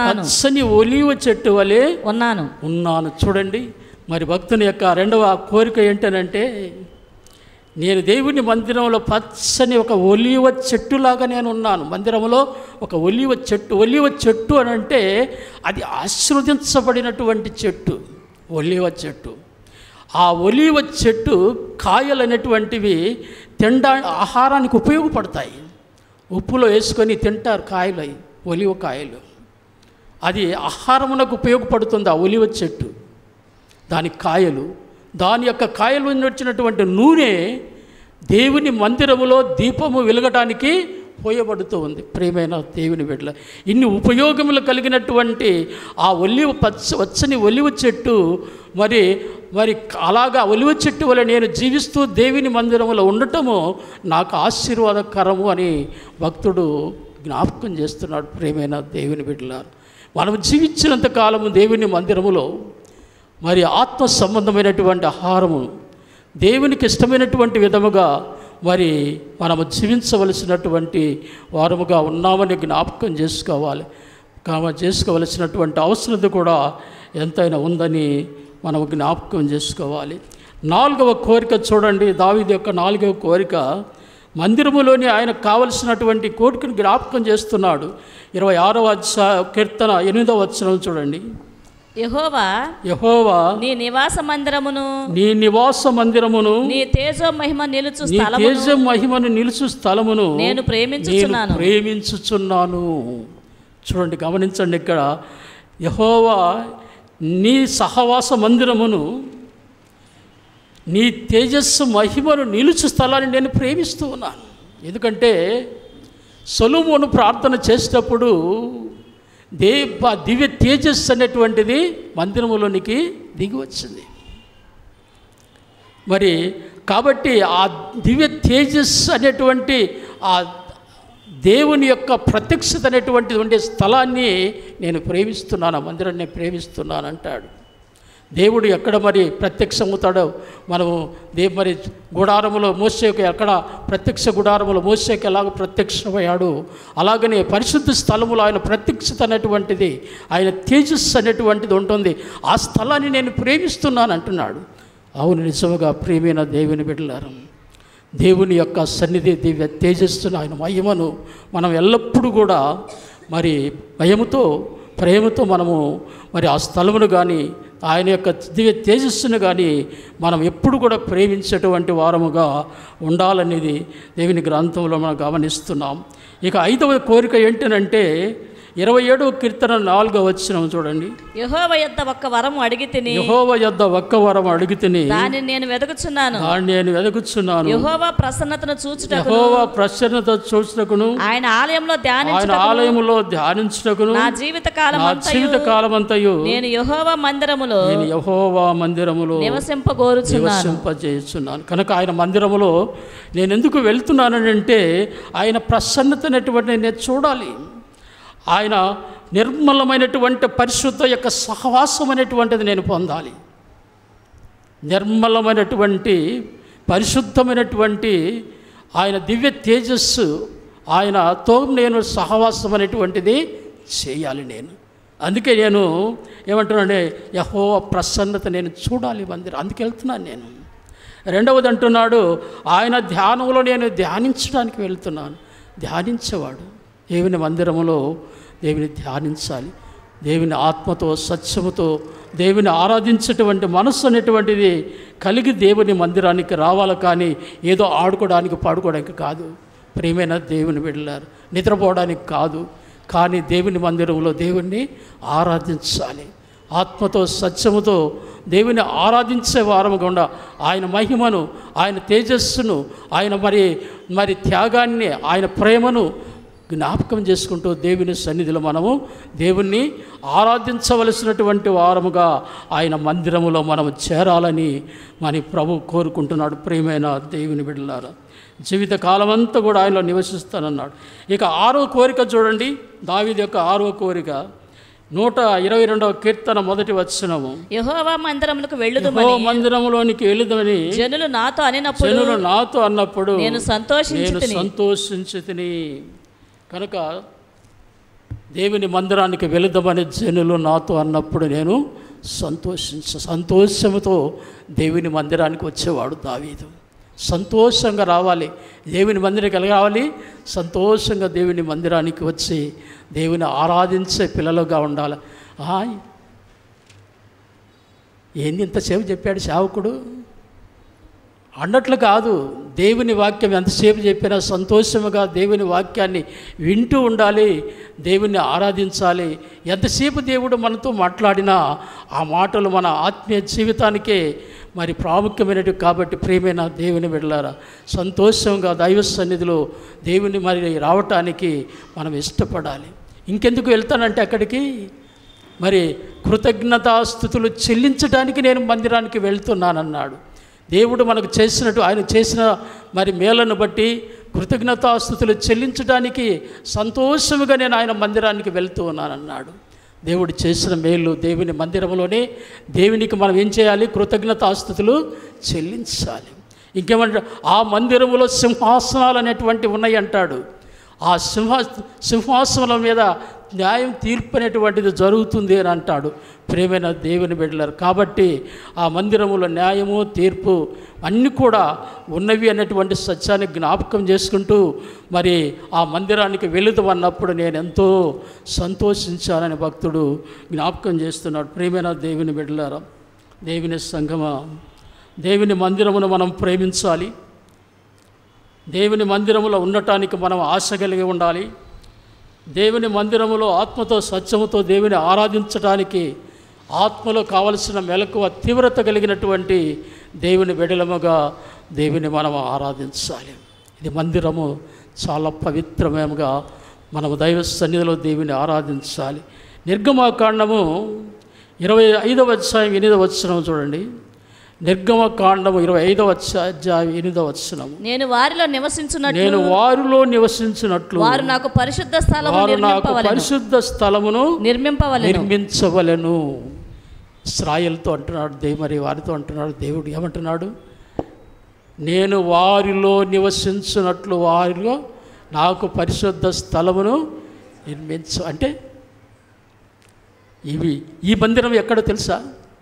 S2: వలె ఉన్నాను.
S1: చూడండి, మరి భక్తుని యొక్క రెండవ కోరిక ఏంటనంటే నేను దేవుని మందిరంలో పచ్చని ఒక ఒలీవ చెట్టులాగా నేను ఉన్నాను. మందిరంలో ఒక ఒలీవ చెట్టు అని అంటే అది ఆశీర్వదించబడినటువంటి చెట్టు, ఒలీవ చెట్టు. ఆ ఒలీవ చెట్టు కాయలు అనేటువంటివి ఆహారానికి ఉపయోగపడతాయి. ఉప్పులో వేసుకొని తింటారు కాయలు, అవి ఒలీవ కాయలు. అది ఆహారమునకు ఉపయోగపడుతుంది ఆ ఒలీవ చెట్టు. దాని కాయలు, దాని యొక్క కాయలు వచ్చినటువంటి నూనె దేవుని మందిరములో దీపము వెలగడానికి పోయబడుతూ ఉంది. ప్రియమైన దేవుని బిడ్డల, ఇన్ని ఉపయోగములు కలిగినటువంటి ఆ వచ్చని ఒలివ చెట్టు మరి అలాగా ఒలివ చెట్టు వల్ల నేను జీవిస్తూ దేవుని మందిరములో ఉండటము నాకు ఆశీర్వాదకరము అని భక్తుడు జ్ఞాపకం చేస్తున్నాడు. ప్రియమైన దేవుని బిడ్డలారు, మనం జీవించినంత కాలము దేవుని మందిరములో మరి ఆత్మ సంబంధమైనటువంటి ఆహారము దేవునికి ఇష్టమైనటువంటి విధముగా మరి మనము జీవించవలసినటువంటి వారముగా ఉన్నామని జ్ఞాపకం చేసుకోవలసినటువంటి అవసరత కూడా ఎంతైనా ఉందని మనము జ్ఞాపకం చేసుకోవాలి. 4వ కోరిక చూడండి, దావీదు యొక్క 4వ కోరిక మందిరములోని ఆయనకు కావలసినటువంటి కోరికను జ్ఞాపకం చేస్తున్నాడు. 26వ కీర్తన 8వ వచనం చూడండి.
S2: యెహోవా నీ నివాస మందిరమును నీ తేజో మహిమను నిలుచు స్థలమును నేను ప్రేమించుచున్నాను. చూడండి, గమనించండి, ఇక్కడ యెహోవా నీ సహవాస మందిరమును నీ తేజస్సు మహిమను నిలుచు స్థలాన్ని నేను ప్రేమిస్తూ ఉన్నాను. ఎందుకంటే సొలొమోను ప్రార్థన చేసేటప్పుడు దివ్య తేజస్సు అనేటువంటిది మందిరములోనికి దిగి వచ్చింది. మరి కాబట్టి ఆ దివ్య తేజస్సు అనేటువంటి ఆ దేవుని యొక్క ప్రత్యక్షత అనేటువంటిది ఉండే స్థలాన్ని నేను ప్రేమిస్తున్నాను, ఆ మందిరాన్ని ప్రేమిస్తున్నాను అంటాడు. దేవుడు ఎక్కడ మరి ప్రత్యక్షమవుతాడో మనము మరి గుడారములో మోసేకు ఎక్కడ ప్రత్యక్ష గుడారములో మోసేకు ఎలాగ ప్రత్యక్షమయ్యాడు, అలాగనే పరిశుద్ధ స్థలములో ఆయన ప్రత్యక్షత అనేటువంటిది, ఆయన తేజస్సు అనేటువంటిది ఉంటుంది. ఆ స్థలాన్ని నేను ప్రేమిస్తున్నాను అంటున్నాడు. అవును, నిజముగా ప్రియమైన దేవుని బిడ్డలారా, దేవుని యొక్క సన్నిధి దివ్య తేజస్సును ఆయన మహిమను మనం ఎల్లప్పుడూ కూడా మరి భయముతో ప్రేమతో మనము మరి ఆ స్థలమును కానీ ఆయన యొక్క దివ్య తేజస్సును కానీ మనం ఎప్పుడు కూడా ప్రేమించేటువంటి వారముగా ఉండాలనేది దేవుని గ్రంథంలో మనం గమనిస్తున్నాం. ఇక 5వ కోరిక ఏంటనంటే 27వ కీర్తన 4వ వచనం చూడండి. యెహోవా యొద్ద ఒక్క వరము
S1: అడిగితిని
S2: దానిని నేను వెదకుచున్నాను. యెహోవా ప్రసన్నతను చూచుటకును ఆయన ఆలయంలో ధ్యానించుటకును నా జీవిత కాలమంతయు నేను యెహోవా మందిరములో నివసింపజేయుచున్నాను.
S1: కనుక ఆయన మందిరములో నేను ఎందుకు వెళ్తున్నానంటే ఆయన ప్రసన్నత అనేటువంటి నేను చూడాలి. ఆయన నిర్మలమైనటువంటి పరిశుద్ధ యొక్క సహవాసం అనేటువంటిది నేను పొందాలి. నిర్మలమైనటువంటి పరిశుద్ధమైనటువంటి ఆయన దివ్య తేజస్సు ఆయనతో నేను సహవాసం అనేటువంటిది చేయాలి నేను. అందుకే నేను ఏమంటున్నానంటే యెహోవా ప్రసన్నత నేను చూడాలి మందిరం, అందుకు వెళ్తున్నాను నేను. 2వది అంటున్నాడు, ఆయన ధ్యానంలో నేను ధ్యానించడానికి వెళ్తున్నాను. ధ్యానించేవాడు దేవుని మందిరములో దేవుని ధ్యానించాలి. దేవుని ఆత్మతో సత్యముతో దేవుని ఆరాధించేటువంటి మనస్సు అనేటువంటిది కలిగి దేవుని మందిరానికి రావాలి, కానీ ఏదో ఆడుకోవడానికి పాడుకోవడానికి కాదు. ప్రియమైన దేవుని బిడ్డలారు, నిద్రపోవడానికి కాదు, కానీ దేవుని మందిరంలో దేవుణ్ణి ఆరాధించాలి. ఆత్మతో సత్యముతో దేవుని ఆరాధించే వారముగా ఉండ ఆయన మహిమను, ఆయన తేజస్సును, ఆయన మరి త్యాగాన్ని, ఆయన ప్రేమను జ్ఞాపకం చేసుకుంటూ దేవుని సన్నిధిలో మనము దేవుణ్ణి ఆరాధించవలసినటువంటి వారముగా ఆయన మందిరములో మనము చేరాలని మన ప్రభు కోరుకుంటున్నాడు. ప్రియమైన దేవుని బిడ్డలారా, జీవిత కాలమంతా కూడా ఆయనలో నివసిస్తానన్నాడు. ఇక 6వ కోరిక చూడండి, దావీదు యొక్క 6వ కోరిక 122వ కీర్తన 1వ వచనము.
S2: యెహోవా మందిరములోనికి
S1: వెళ్ళుదమని
S2: జనులు నాతో
S1: అన్నప్పుడు
S2: నేను
S1: సంతోషించితిని. కనుక దేవుని మందిరానికి వెళుదామని జనులు నాతో అన్నప్పుడు నేను సంతోషముతో దేవుని మందిరానికి వచ్చేవాడు దావీదు.
S2: సంతోషంగా రావాలి, దేవుని మందిరానికి రావాలి, సంతోషంగా దేవుని మందిరానికి వచ్చి దేవుని ఆరాధించే పిల్లలుగా ఉండాలి. ఏంది ఇంతసేపు చెప్పాడు సేవకుడు అన్నట్లు కాదు. దేవుని వాక్యం ఎంతసేపు చెప్పినా సంతోషముగా దేవుని వాక్యాన్ని వింటూ ఉండాలి, దేవుని ఆరాధించాలి. ఎంతసేపు దేవుడు మనతో మాట్లాడినా ఆ మాటలు మన ఆత్మీయ జీవితానికే మరి ప్రాముఖ్యమైనవి. కాబట్టి ప్రియమైన దేవుని బిడ్డలారా, సంతోషంగా దైవ సన్నిధిలో దేవుని మరి రావటానికి మనం ఇష్టపడాలి. ఇంకెందుకు వెళ్తానంటే అక్కడికి మరి కృతజ్ఞతాస్తుతులు చెల్లించడానికి నేను మందిరానికి వెళ్తున్నానన్నాడు. దేవుడు మనకు చేసినట్టు ఆయన చేసిన మరి మేలను బట్టి కృతజ్ఞతాస్తుతులు చెల్లించడానికి సంతోషముగా నేను ఆయన మందిరానికి వెళ్తూ ఉన్నానన్నాడు. దేవుడు చేసిన మేలు దేవుని మందిరంలోనే దేవునికి మనం ఏం చేయాలి? కృతజ్ఞతాస్తుతులు చెల్లించాలి. ఇంకేమంటే ఆ మందిరములో సింహాసనాలు అనేటువంటివి ఉన్నాయి అంటాడు. ఆ సింహాసనం మీద న్యాయం తీర్పు అనేటువంటిది జరుగుతుంది అని అంటాడు. ప్రియమైన దేవుని బిడ్డలారు, కాబట్టి ఆ మందిరములో న్యాయము తీర్పు అన్నీ కూడా ఉన్నవి అనేటువంటి సత్యాన్ని జ్ఞాపకం చేసుకుంటూ మరి ఆ మందిరానికి వెళుతామన్నప్పుడు నేను ఎంతో సంతోషించానని భక్తుడు జ్ఞాపకం చేస్తున్నాడు. ప్రియమైన దేవుని బిడ్డలారా, దేవుని సంగమా, దేవుని మందిరమును మనం ప్రేమించాలి. దేవుని మందిరములో ఉండటానికి మనం ఆశ కలిగి ఉండాలి. దేవుని మందిరములో ఆత్మతో సత్యముతో దేవుని ఆరాధించడానికి ఆత్మలో కావలసిన మెలకువ తీవ్రత కలిగినటువంటి దేవుని బిడ్డలముగా దేవుని మనం ఆరాధించాలి. ఇది మందిరము చాలా పవిత్రమేముగా మనము దైవ సన్నిధిలో దేవుని ఆరాధించాలి. నిర్గమకాండము 25వ అధ్యాయం 8వ వచనం చూడండి. నిర్గమకాండము 25వ అధ్యాయం 8వ వచనం.
S3: నేను వారిలో నివసించినట్లు వారు నాకు పరిశుద్ధ స్థలమును
S2: నిర్మించవలెను. ఇశ్రాయేలుతో అంటున్నాడు మరి వారితో అంటున్నాడు దేవుడు. ఏమంటున్నాడు? నేను వారిలో నివసించినట్లు వారిలో నాకు పరిశుద్ధ స్థలమును అంటే ఈ మందిరం ఎక్కడో తెలుసా?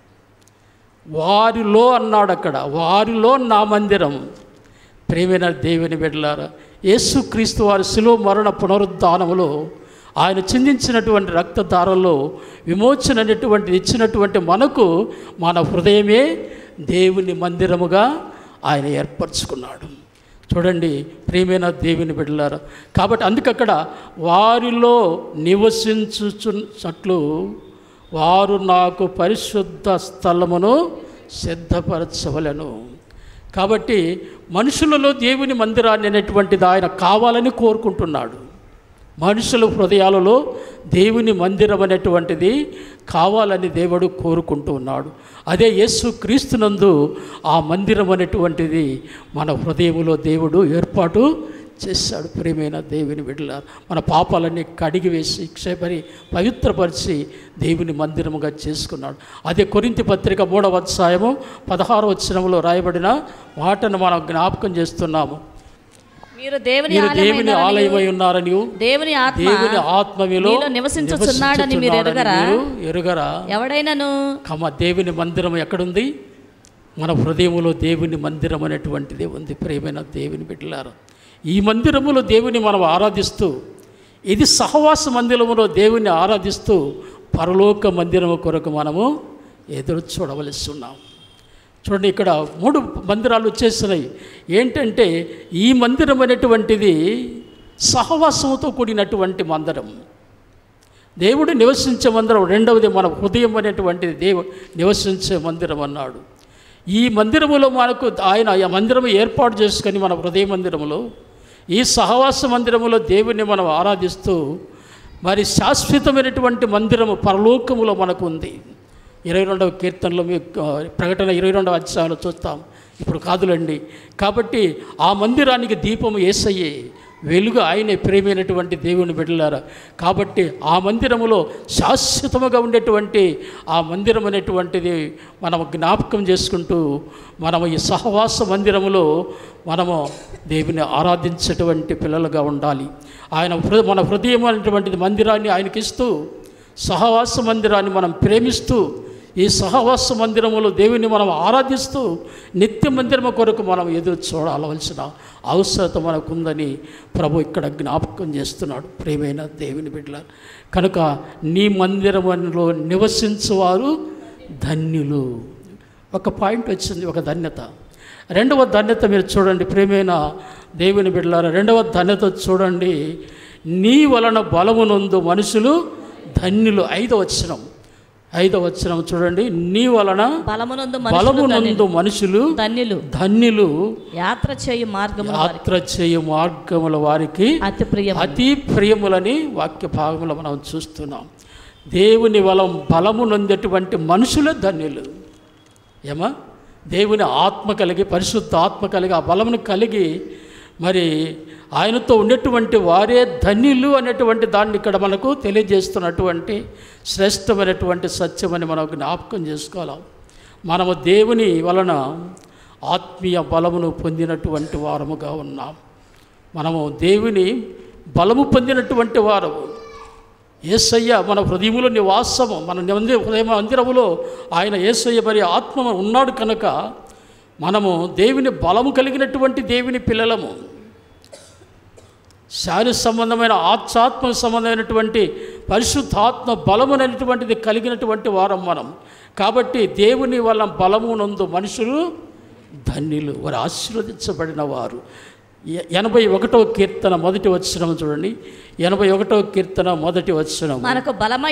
S2: వారిలో అన్నాడు. అక్కడ వారిలో నా మందిరం. ప్రియమైన దేవుని బిడ్డలారా, యేసుక్రీస్తు వారి శిలువ మరణ పునరుద్ధానములో ఆయన చిందించినటువంటి రక్తధారలో విమోచన అనేటువంటిది ఇచ్చినటువంటి మనకు మన హృదయమే దేవుని మందిరముగా ఆయన ఏర్పరచుకున్నాడు. చూడండి ప్రియమైన దేవుని బిడ్డలారా, కాబట్టి అందుకక్కడ వారిలో నివసించుచున్నట్లు వారు నాకు పరిశుద్ధ స్థలమును సిద్ధపరచవలెను. కాబట్టి మనుషులలో దేవుని మందిరాన్ని అనేటువంటిది ఆయన కావాలని కోరుకుంటున్నాడు. మనుషుల హృదయాలలో దేవుని మందిరం అనేటువంటిది కావాలని దేవుడు కోరుకుంటూ ఉన్నాడు. అదే యేసుక్రీస్తునందు ఆ మందిరం అనేటువంటిది మన హృదయంలో దేవుడు ఏర్పాటు చేశాడు. ప్రియమైన దేవుని బిడ్డలారా, మన పాపాలన్నీ కడిగివేసి క్షేపరి పవిత్రపరిచి దేవుని మందిరముగా చేసుకున్నాడు. అదే కొరింథీ పత్రిక 3వ అధ్యాయము 16వ వచనంలో రాయబడిన మాటను మనం జ్ఞాపకం చేస్తున్నాము.
S3: మీరు దేవుని
S2: ఆలయమై ఉన్నారని
S3: దేవుని
S2: ఆత్మ మీలో
S3: నివసించుచున్నాడని మీరు
S2: ఎరుగరా?
S3: ఎవడైనను
S2: దేవుని మందిరం ఎక్కడుంది? మన హృదయములో దేవుని మందిరం అనేటువంటిది ఉంది. ప్రియమైన దేవుని బిడ్డలారా, ఈ మందిరములో దేవుని మనం ఆరాధిస్తూ, ఇది సహవాస మందిరములో దేవుని ఆరాధిస్తూ పరలోక మందిరము కొరకు మనము ఎదురు చూడవలసి ఉన్నాం. చూడండి, ఇక్కడ 3 మందిరాలు వచ్చేసినాయి. ఏంటంటే ఈ మందిరం అనేటువంటిది సహవాసముతో కూడినటువంటి మందిరం, దేవుడు నివసించే మందిరం. రెండవది మన హృదయం అనేటువంటిది దేవుడు నివసించే మందిరం అన్నాడు. ఈ మందిరములో మనకు ఆయన ఆ మందిరం ఏర్పాటు చేసుకొని మన హృదయ మందిరములో ఈ సహవాస మందిరములో దేవుణ్ణి మనం ఆరాధిస్తూ మరి శాశ్వతమైనటువంటి మందిరము పరలోకములో మనకు ఉంది. 22వ కీర్తనలో ప్రకటన 22వ అధ్యాయంలో చూస్తాం. ఇప్పుడు కాదులండి. కాబట్టి ఆ మందిరానికి దీపము యేసయ్యే, వెలుగు ఆయనే. ప్రేమైనటువంటి దేవుని బిడ్డలారా, కాబట్టి ఆ మందిరములో శాశ్వతముగా ఉండేటువంటి ఆ మందిరం అనేటువంటిది మనము జ్ఞాపకం చేసుకుంటూ మనము ఈ సహవాస మందిరములో మనము దేవుని ఆరాధించేటువంటి పిల్లలుగా ఉండాలి. మన హృదయం అనేటువంటిది మందిరాన్ని ఆయనకిస్తూ, సహవాస మందిరాన్ని మనం ప్రేమిస్తూ ఈ సహవాస మందిరములో దేవుని మనం ఆరాధిస్తూ నిత్య మందిరము కొరకు మనం ఎదురు చూడవలసిన అవసరత మనకుందని ప్రభు ఇక్కడ జ్ఞాపకం చేస్తున్నాడు. ప్రియమైన దేవుని బిడ్డలారా, కనుక నీ మందిరములో నివసించువారు ధన్యులు. ఒక పాయింట్ వచ్చింది, ఒక ధన్యత. రెండవ ధన్యత మీరు చూడండి ప్రియమైన దేవుని బిడ్డలారా, రెండవ ధన్యత చూడండి, నీ వలన బలమునందు మనుషులు ధన్యులు. ఐదవ వచనం చూడండి, నీ వలన బలమునందు మనుషులు ధన్యులు, యాత్ర చేయు మార్గముల వారికి అతి ప్రియములని వాక్య భాగంలో మనం చూస్తున్నాం. దేవుని బలము నొందేటువంటి మనుషులే ధన్యులు. ఏమా, దేవుని ఆత్మ కలిగి, పరిశుద్ధ ఆత్మ కలిగి, ఆ బలమును కలిగి మరి ఆయనతో ఉండేటువంటి వారే ధన్యులు అనేటువంటి దాన్ని ఇక్కడ మనకు తెలియజేస్తున్నటువంటి శ్రేష్టమైనటువంటి సత్యమని మనం జ్ఞాపకం చేసుకోవాలి. మనము దేవుని వలన ఆత్మీయ బలమును పొందినటువంటి వారముగా ఉన్నాం. మనము దేవుని బలము పొందినటువంటి వారము. యేసయ్య మన హృదయములో నివాసము, మన హృదయ మందిరములో ఆయన యేసయ్య మరి ఆత్మ ఉన్నాడు కనుక మనము దేవుని బలము కలిగినటువంటి దేవుని పిల్లలము. శారీర సంబంధమైన ఆత్మ సంబంధమైనటువంటి పరిశుద్ధాత్మ బలమునైనటువంటిది కలిగినటువంటి వారం మనం. కాబట్టి దేవుని వల్ల బలమునందు మనుషులు ధన్యులు, వారు ఆశీర్వదించబడిన వారు. 81వ కీర్తన మొదటి వచనం చూడండి. 81వ కీర్తన మొదటి వచనం,
S3: మనకు బలమై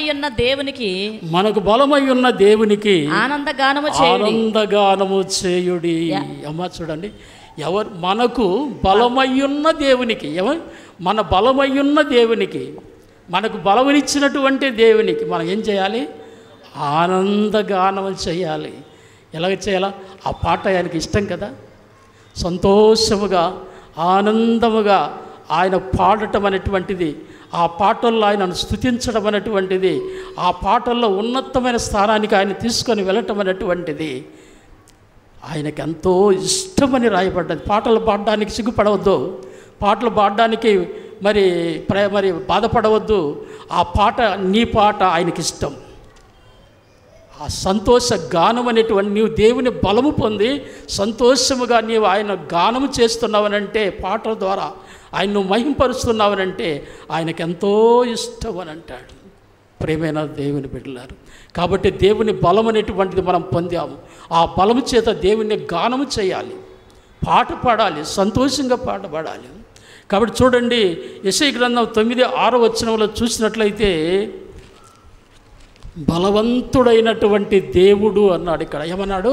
S3: ఉన్న దేవునికి
S2: ఆనందగానము చేయుడి. అమ్మ చూడండి, ఎవరు మనకు బలమయ్యున్న దేవునికి, మన బలమయ్యున్న దేవునికి, మనకు బలమునిచ్చినటువంటి దేవునికి మనం ఏం చేయాలి? ఆనందగానం చేయాలి. ఎలాగ చేయాలా? ఆ పాట ఆయనకి ఇష్టం కదా. సంతోషముగా ఆనందముగా ఆయన పాడటం అనేటువంటిది, ఆ పాటల్లో ఆయనను స్తుతించడం అనేటువంటిది, ఆ పాటల్లో ఉన్నతమైన స్థానానికి ఆయన తీసుకొని వెళ్ళటం అనేటువంటిది ఆయనకి ఎంతో ఇష్టమని రాయబడ్డది. పాటలు పాడడానికి సిగ్గుపడవద్దు, పాటలు పాడడానికి మరి బాధపడవద్దు. ఆ పాట, నీ పాట ఆయనకి ఇష్టం. ఆ సంతోష గానం అనేటువంటి, నీవు దేవుని బలము పొంది సంతోషముగా నీవు ఆయన గానము చేస్తున్నావనంటే, పాటల ద్వారా ఆయన్ను మహింపరుస్తున్నావనంటే ఆయనకు ఎంతో ఇష్టం అని అంటాడు. ప్రియమైన దేవుని బిడ్డలారు, కాబట్టి దేవుని బలం అనేటువంటిది మనం పొందాము. ఆ బలము చేత దేవుని గానము చేయాలి, పాట పాడాలి, సంతోషంగా పాట పాడాలి. కాబట్టి చూడండి, యెషయా గ్రంథం 9:6 వచనంలో చూసినట్లయితే బలవంతుడైనటువంటి దేవుడు అన్నాడు. ఇక్కడ ఏమన్నాడు?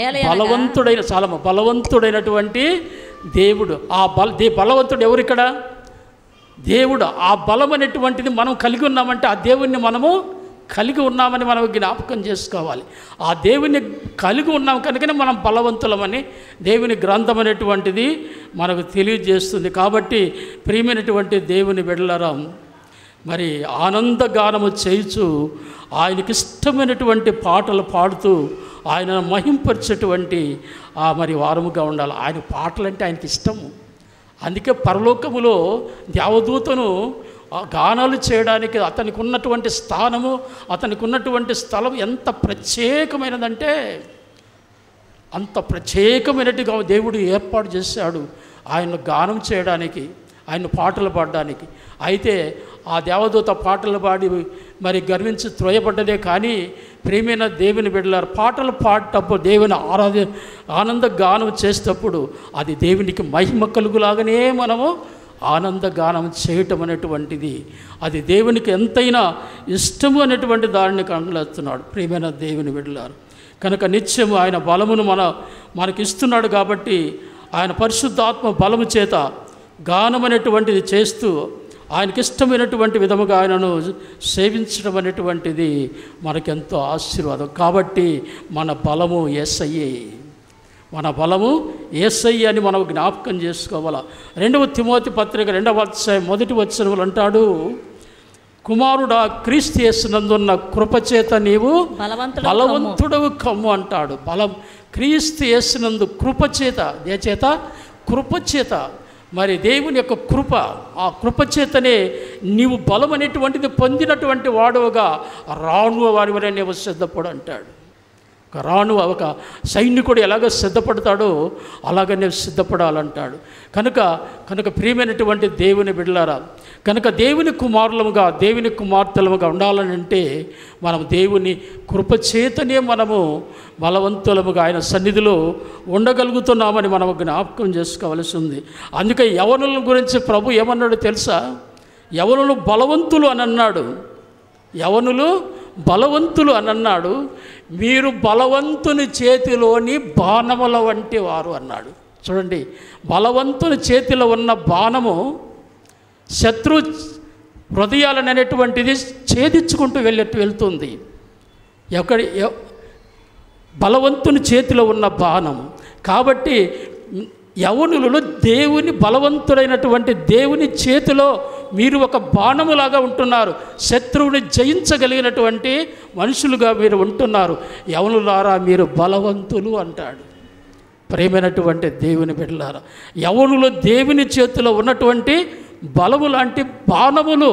S2: బలవంతుడైనటువంటి దేవుడు. ఆ బలవంతుడు ఎవరు ఇక్కడ? దేవుడు. ఆ బలం అనేటువంటిది మనం కలిగి ఉన్నామంటే ఆ దేవుణ్ణి మనము కలిగి ఉన్నామని మనం జ్ఞాపకం చేసుకోవాలి. ఆ దేవుని కలిగి ఉన్నాం కనుకనే మనం బలవంతులమని దేవుని గ్రంథం అనేటువంటిది మనకు తెలియజేస్తుంది. కాబట్టి ప్రియమైనటువంటి దేవుని బిడ్డలారా, మరి ఆనందగానము చేయుచు ఆయనకి ఇష్టమైనటువంటి పాటలు పాడుతూ ఆయన మహింపరిచేటువంటి మరి వారముగా ఉండాలి. ఆయన పాటలంటే ఆయనకి ఇష్టము. అందుకే పరలోకములో దేవదూతను గానాలు చేయడానికి అతనికి ఉన్నటువంటి స్థానము, అతనికి ఉన్నటువంటి స్థలం ఎంత ప్రత్యేకమైనదంటే అంత ప్రత్యేకమైనట్టుగా దేవుడు ఏర్పాటు చేశాడు ఆయన గానం చేయడానికి, ఆయన పాటలు పాడడానికి. అయితే ఆ దేవదూత పాటలు పాడి మరి గర్వించి త్రోయబడ్డదే కానీ ప్రియమైన దేవుని బిడ్డలారు, పాటలు పాడేటప్పుడు దేవుని ఆనంద గానం చేసేటప్పుడు అది దేవునికి మహిమ కలుగులాగానే మనము ఆనందగానం చేయటం అనేటువంటిది అది దేవునికి ఎంతైనా ఇష్టము అనేటువంటి దానిని కనుగొస్తున్నాడు. ప్రియమైన దేవుని బిడ్డలారు, కనుక నిత్యము ఆయన బలమును మనకి ఇస్తున్నాడు. కాబట్టి ఆయన పరిశుద్ధాత్మ బలము చేత గానం అనేటువంటిది చేస్తూ ఆయనకి ఇష్టమైనటువంటి విధముగా ఆయనను సేవించడం అనేటువంటిది మనకెంతో ఆశీర్వాదం. కాబట్టి మన బలము యేసయ్యే, మన బలము యేసయ్య అని మనం జ్ఞాపకం చేసుకోవాలా. 2వ తిమోతి పత్రిక 2వ అధ్యాయం 1వ వచనములు అంటాడు, కుమారుడా క్రీస్తు యేసునందున్న కృపచేత నీవు బలవంతుడవు కమ్ము అంటాడు. క్రీస్తు యేసునందు కృపచేత, దేచేత కృపచేత, మరి దేవుని యొక్క కృప, ఆ కృపచేతనే నీవు బలం అనేటువంటిది పొందినటువంటి వాడుగా రాను వారి వరే నీవు సిద్ధపడు అంటాడు. ఒక సైనికుడు ఎలాగ సిద్ధపడతాడో అలాగనే సిద్ధపడాలంటాడు. కనుక ప్రియమైనటువంటి దేవుని బిడ్డలారా, కనుక దేవుని కుమారులముగా దేవుని కుమార్తెలముగా ఉండాలని అంటే మనం దేవుని కృపచేతనే మనము బలవంతులముగా ఆయన సన్నిధిలో ఉండగలుగుతున్నామని మనం జ్ఞాపకం చేసుకోవలసి ఉంది. అందుకే యవనుల గురించి ప్రభు ఏమన్నాడు తెలుసా? యవనులు బలవంతులు అని అన్నాడు. యవనులు బలవంతులు అని అన్నాడు. మీరు బలవంతుని చేతిలోని బాణముల వంటి వారు అన్నాడు. చూడండి, బలవంతుని చేతిలో ఉన్న బాణము శత్రు హృదయాలను అనేటువంటిది ఛేదించుకుంటూ వెళ్తుంది. బలవంతుని చేతిలో ఉన్న బాణం. కాబట్టి యవనులలో దేవుని బలవంతుడైనటువంటి దేవుని చేతిలో మీరు ఒక బాణములాగా ఉంటున్నారు. శత్రువుని జయించగలిగినటువంటి మనుషులుగా మీరు ఉంటున్నారు. యవనులారా మీరు బలవంతులు అంటాడు. ప్రేమైనటువంటి దేవుని బిడ్డలారా, యవనులు దేవుని చేతిలో ఉన్నటువంటి బలము లాంటి బాణములు.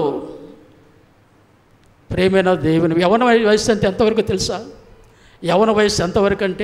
S2: ప్రేమైన దేవుని యవన వయసు అంటే ఎంతవరకు తెలుసా? యవన వయసు ఎంతవరకు అంటే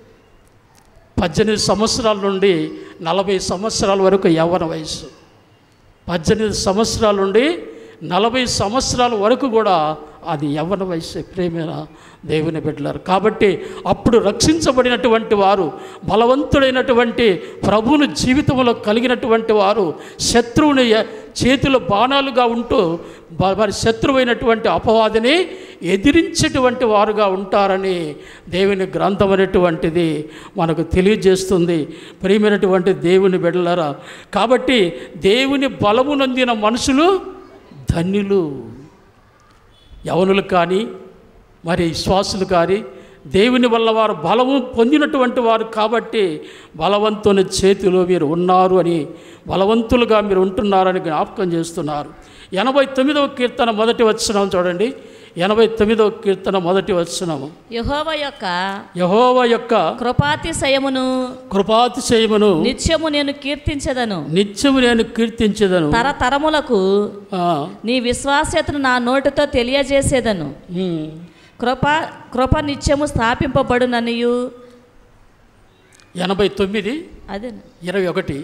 S2: 18 సంవత్సరాల నుండి 40 సంవత్సరాల వరకు యవ్వన వయసు. 18 సంవత్సరాల నుండి 40 సంవత్సరాల వరకు కూడా అది యవ్వన వయసు. ప్రేమైన దేవుని బిడ్డలారు, కాబట్టి అప్పుడు రక్షించబడినటువంటి వారు, బలవంతుడైనటువంటి ప్రభువుని జీవితంలో కలిగినటువంటి వారు శత్రువుని చేతిలో బాణాలుగా ఉంటూ మరి శత్రువైనటువంటి అపవాదిని ఎదిరించేటువంటి వారుగా ఉంటారని దేవుని గ్రంథం అనేటువంటిది మనకు తెలియజేస్తుంది. ప్రియమైనటువంటి దేవుని బిడ్డలారా, కాబట్టి దేవుని బలము నొందిన మనుషులు ధన్యులు. యవనులు కానీ మరి విశ్వాసులు కానీ దేవుని వల్ల వారు బలము పొందినటువంటి వారు కాబట్టి బలవంతుని చేతిలో మీరు ఉన్నారు అని, బలవంతులుగా మీరు ఉంటున్నారని జ్ఞాపకం చేస్తున్నారు. 89వ కీర్తన మొదటి వచనం చూడండి. 89వ కీర్తన మొదటి వచనము. యెహోవా యొక్క కృపాతిశయమును
S3: నిత్యము నేను కీర్తించెదను. తరతరములకు నీ విశ్వాస్యతను నా నోటితో తెలియజేసేదను. కృప నిత్యము స్థాపింపబడుననియు.
S2: 89
S3: అదే
S2: 21.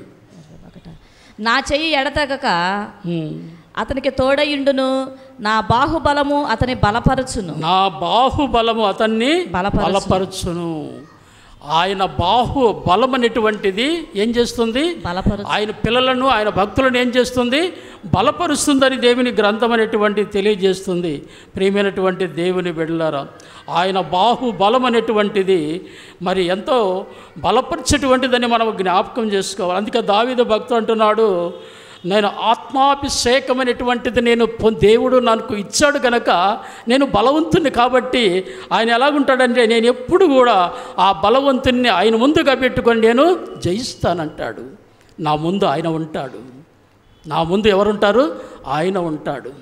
S3: నా చెయ్యి ఎడతెగక అతనికి తోడయుండును, నా బాహుబలము అతని బలపరచును.
S2: నా బాహుబలము అతన్ని బలపరచును. ఆయన బాహు బలం అనేటువంటిది ఏం చేస్తుంది? ఆయన పిల్లలను, ఆయన భక్తులను ఏం చేస్తుంది? బలపరుస్తుందని దేవుని గ్రంథం అనేటువంటి తెలియజేస్తుంది. ప్రియమైనటువంటి దేవుని బిడ్డలారా, ఆయన బాహు బలం అనేటువంటిది మరి ఎంతో బలపరిచేటువంటిదని మనం జ్ఞాపకం చేసుకోవాలి. అందుకే దావీదు భక్తుడు అంటున్నాడు, నేను ఆత్మాభిషేకం అనేటువంటిది దేవుడు నాకు ఇచ్చాడు కనుక నేను బలవంతుని. కాబట్టి ఆయన ఎలాగుంటాడంటే నేను ఎప్పుడు కూడా ఆ బలవంతుని ఆయన ముందుగా పెట్టుకొని నేను జయిస్తానంటాడు. నా ముందు ఆయన ఉంటాడు. నా ముందు ఎవరుంటారు? ఆయన ఉంటాడు.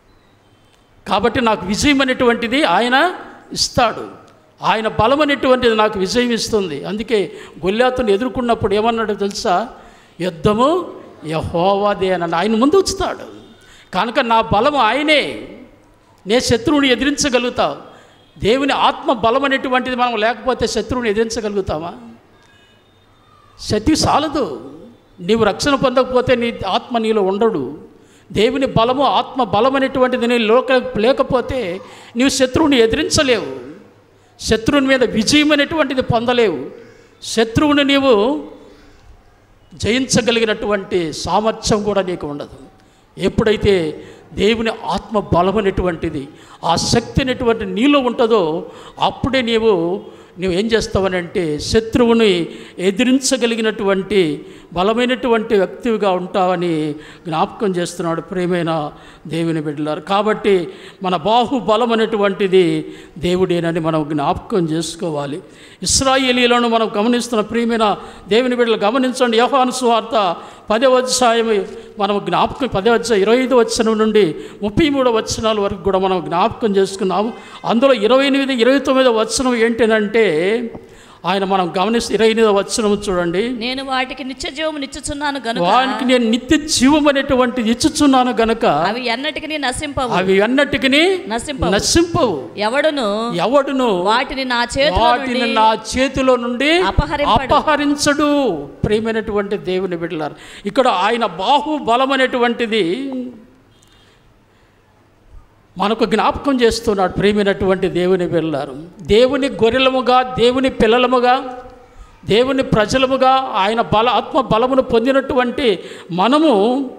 S2: కాబట్టి నాకు విజయం అనేటువంటిది ఆయన ఇస్తాడు. ఆయన బలం అనేటువంటిది నాకు విజయం ఇస్తుంది. అందుకే గొల్యాతుని ఎదుర్కొన్నప్పుడు ఏమన్నాడు తెలుసా? యుద్ధము యెహోవాదే అని ఆయన ముందు ఉంచుతాడు. కనుక నా బలము ఆయనే. నే శత్రువుని ఎదిరించగలుగుతా. దేవుని ఆత్మ బలం అనేటువంటిది మనం లేకపోతే శత్రువుని ఎదిరించగలుగుతామా? శక్తి చాలదు. నీవు రక్షణ పొందకపోతే నీ ఆత్మ నీలో ఉండడు. దేవుని బలము, ఆత్మ బలం అనేటువంటిది నీ లేకపోతే నీవు శత్రువుని ఎదిరించలేవు. శత్రువుని మీద విజయం అనేటువంటిది పొందలేవు. శత్రువుని నీవు జయించగలిగినటువంటి సామర్థ్యం కూడా నీకు ఉండదు. ఎప్పుడైతే దేవుని ఆత్మ బలం అనేటువంటిది, ఆ శక్తి అనేటువంటి నీలో ఉంటుందో అప్పుడే నీవు ఏం చేస్తావనంటే శత్రువుని ఎదిరించగలిగినటువంటి బలమైనటువంటి వ్యక్తివిగా ఉంటావని జ్ఞాపకం చేస్తున్నాడు. ప్రియమైన దేవుని బిడ్డలారు, కాబట్టి మన బాహుబలం అనేటువంటిది దేవుడేనని మనం జ్ఞాపకం చేసుకోవాలి. ఇశ్రాయేలీయులను మనం గమనిస్తున్న ప్రియమైన దేవుని బిడ్డలు గమనించండి. యోహాను సువార్త 10వ అధ్యాయం మనం జ్ఞాపకం 10వ అధ్యాయం 25వ వచనం నుండి 33వ వచనాల వరకు కూడా మనం జ్ఞాపకం చేసుకున్నాము. అందులో 28, 29వ వచనం ఏంటంటే ఆయన మనం గమనిస్తే 28వ వచనం చూడండి.
S3: నేను వాటికి నిత్య జీవము నిచ్చుచున్నాను గనుక,
S2: వానికి నేను నిత్య జీవం అనేటువంటిది ఇచ్చుచున్నాను గనుక
S3: అవి ఎన్నటికి నశింపవు,
S2: అవి ఎన్నటికి నశింపవు. ఎవడును
S3: వాటిని నా
S2: చేతిలో నుండి అపహరించడు. ప్రియమైనటువంటి దేవుని బిడ్డలారు, ఇక్కడ ఆయన బాహుబలం అనేటువంటిది మనకు జ్ఞాపకం చేస్తున్నాడు. ప్రియమైనటువంటి దేవుని బిడ్డలారు, దేవుని గొర్రెలముగా, దేవుని పిల్లలముగా, దేవుని ప్రజలముగా ఆయన ఆత్మ బలమును పొందినటువంటి మనము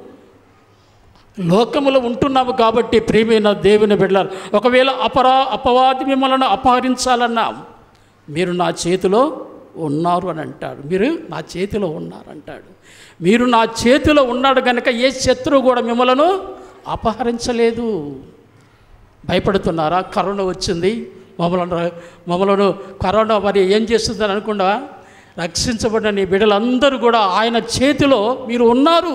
S2: లోకములో ఉంటున్నాము కాబట్టి ప్రియమైన దేవుని బిడ్డలారు, ఒకవేళ అపవాది మిమ్మల్ని అపహరించాలన్నా మీరు నా చేతిలో ఉన్నారు అని అంటాడు. మీరు నా చేతిలో ఉన్నారంటాడు. మీరు నా చేతిలో ఉన్నాడు కనుక ఏ శత్రువు కూడా మిమ్మల్ని అపహరించలేదు. భయపడుతున్నారా? కరోనా వచ్చింది, మమ్మలను కరోనా మరి ఏం చేస్తుందని అనుకుండా రక్షించబడిన నీ బిడ్డలందరూ కూడా ఆయన చేతిలో మీరు ఉన్నారు.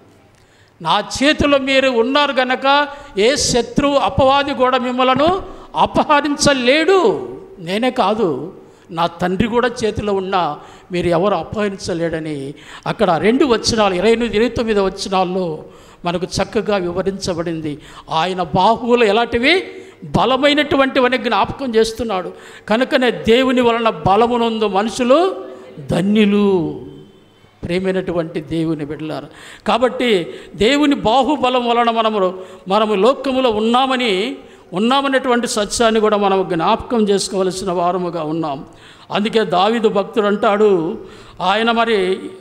S2: నా చేతిలో మీరు ఉన్నారు కనుక ఏ శత్రువు అపవాది కూడా మిమ్మలను అపహరించలేడు. నేనే కాదు, నా తండ్రి కూడా చేతిలో ఉన్నా మీరు ఎవరు అపహరించలేడని అక్కడ 2 వచనాలు 28, 29 వచనాల్లో మనకు చక్కగా వివరించబడింది. ఆయన బాహువులు ఎలాంటివి? బలమైనటువంటివని జ్ఞాపకం చేస్తున్నాడు. కనుకనే దేవుని వలన బలమునందు మనుషులు ధన్యులు. ప్రేమైనటువంటి దేవుని బిడ్డలారు, కాబట్టి దేవుని బాహుబలం వలన మనము లోకములో ఉన్నామనేటువంటి సత్యాన్ని కూడా మనం జ్ఞాపకం చేసుకోవలసిన వారముగా ఉన్నాం. అందుకే దావీదు భక్తుడు అంటాడు, ఆయన మరి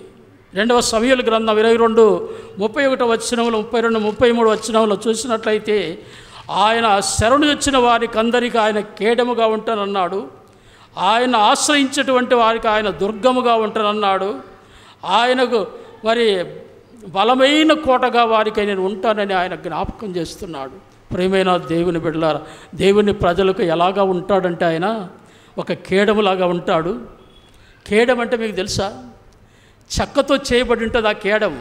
S2: 2వ సమూయేలు గ్రంథం 22, 31 వచనంలో 32, 33 వచనంలో చూసినట్లయితే ఆయన శరణు వచ్చిన వారికి అందరికీ ఆయన కేడముగా ఉంటానన్నాడు. ఆయన ఆశ్రయించేటువంటి వారికి ఆయన దుర్గముగా ఉంటానన్నాడు. ఆయనకు మరి బలమైన కోటగా వారికి నేను ఉంటానని ఆయన జ్ఞాపకం చేస్తున్నాడు. ప్రియమైన దేవుని బిడ్డలారా, దేవుని ప్రజలకు ఎలాగా ఉంటాడంటే ఆయన ఒక కేడములాగా ఉంటాడు. కేడం అంటే మీకు తెలుసా? చెక్కతో చేయబడి ఉంటుంది ఆ కేడము.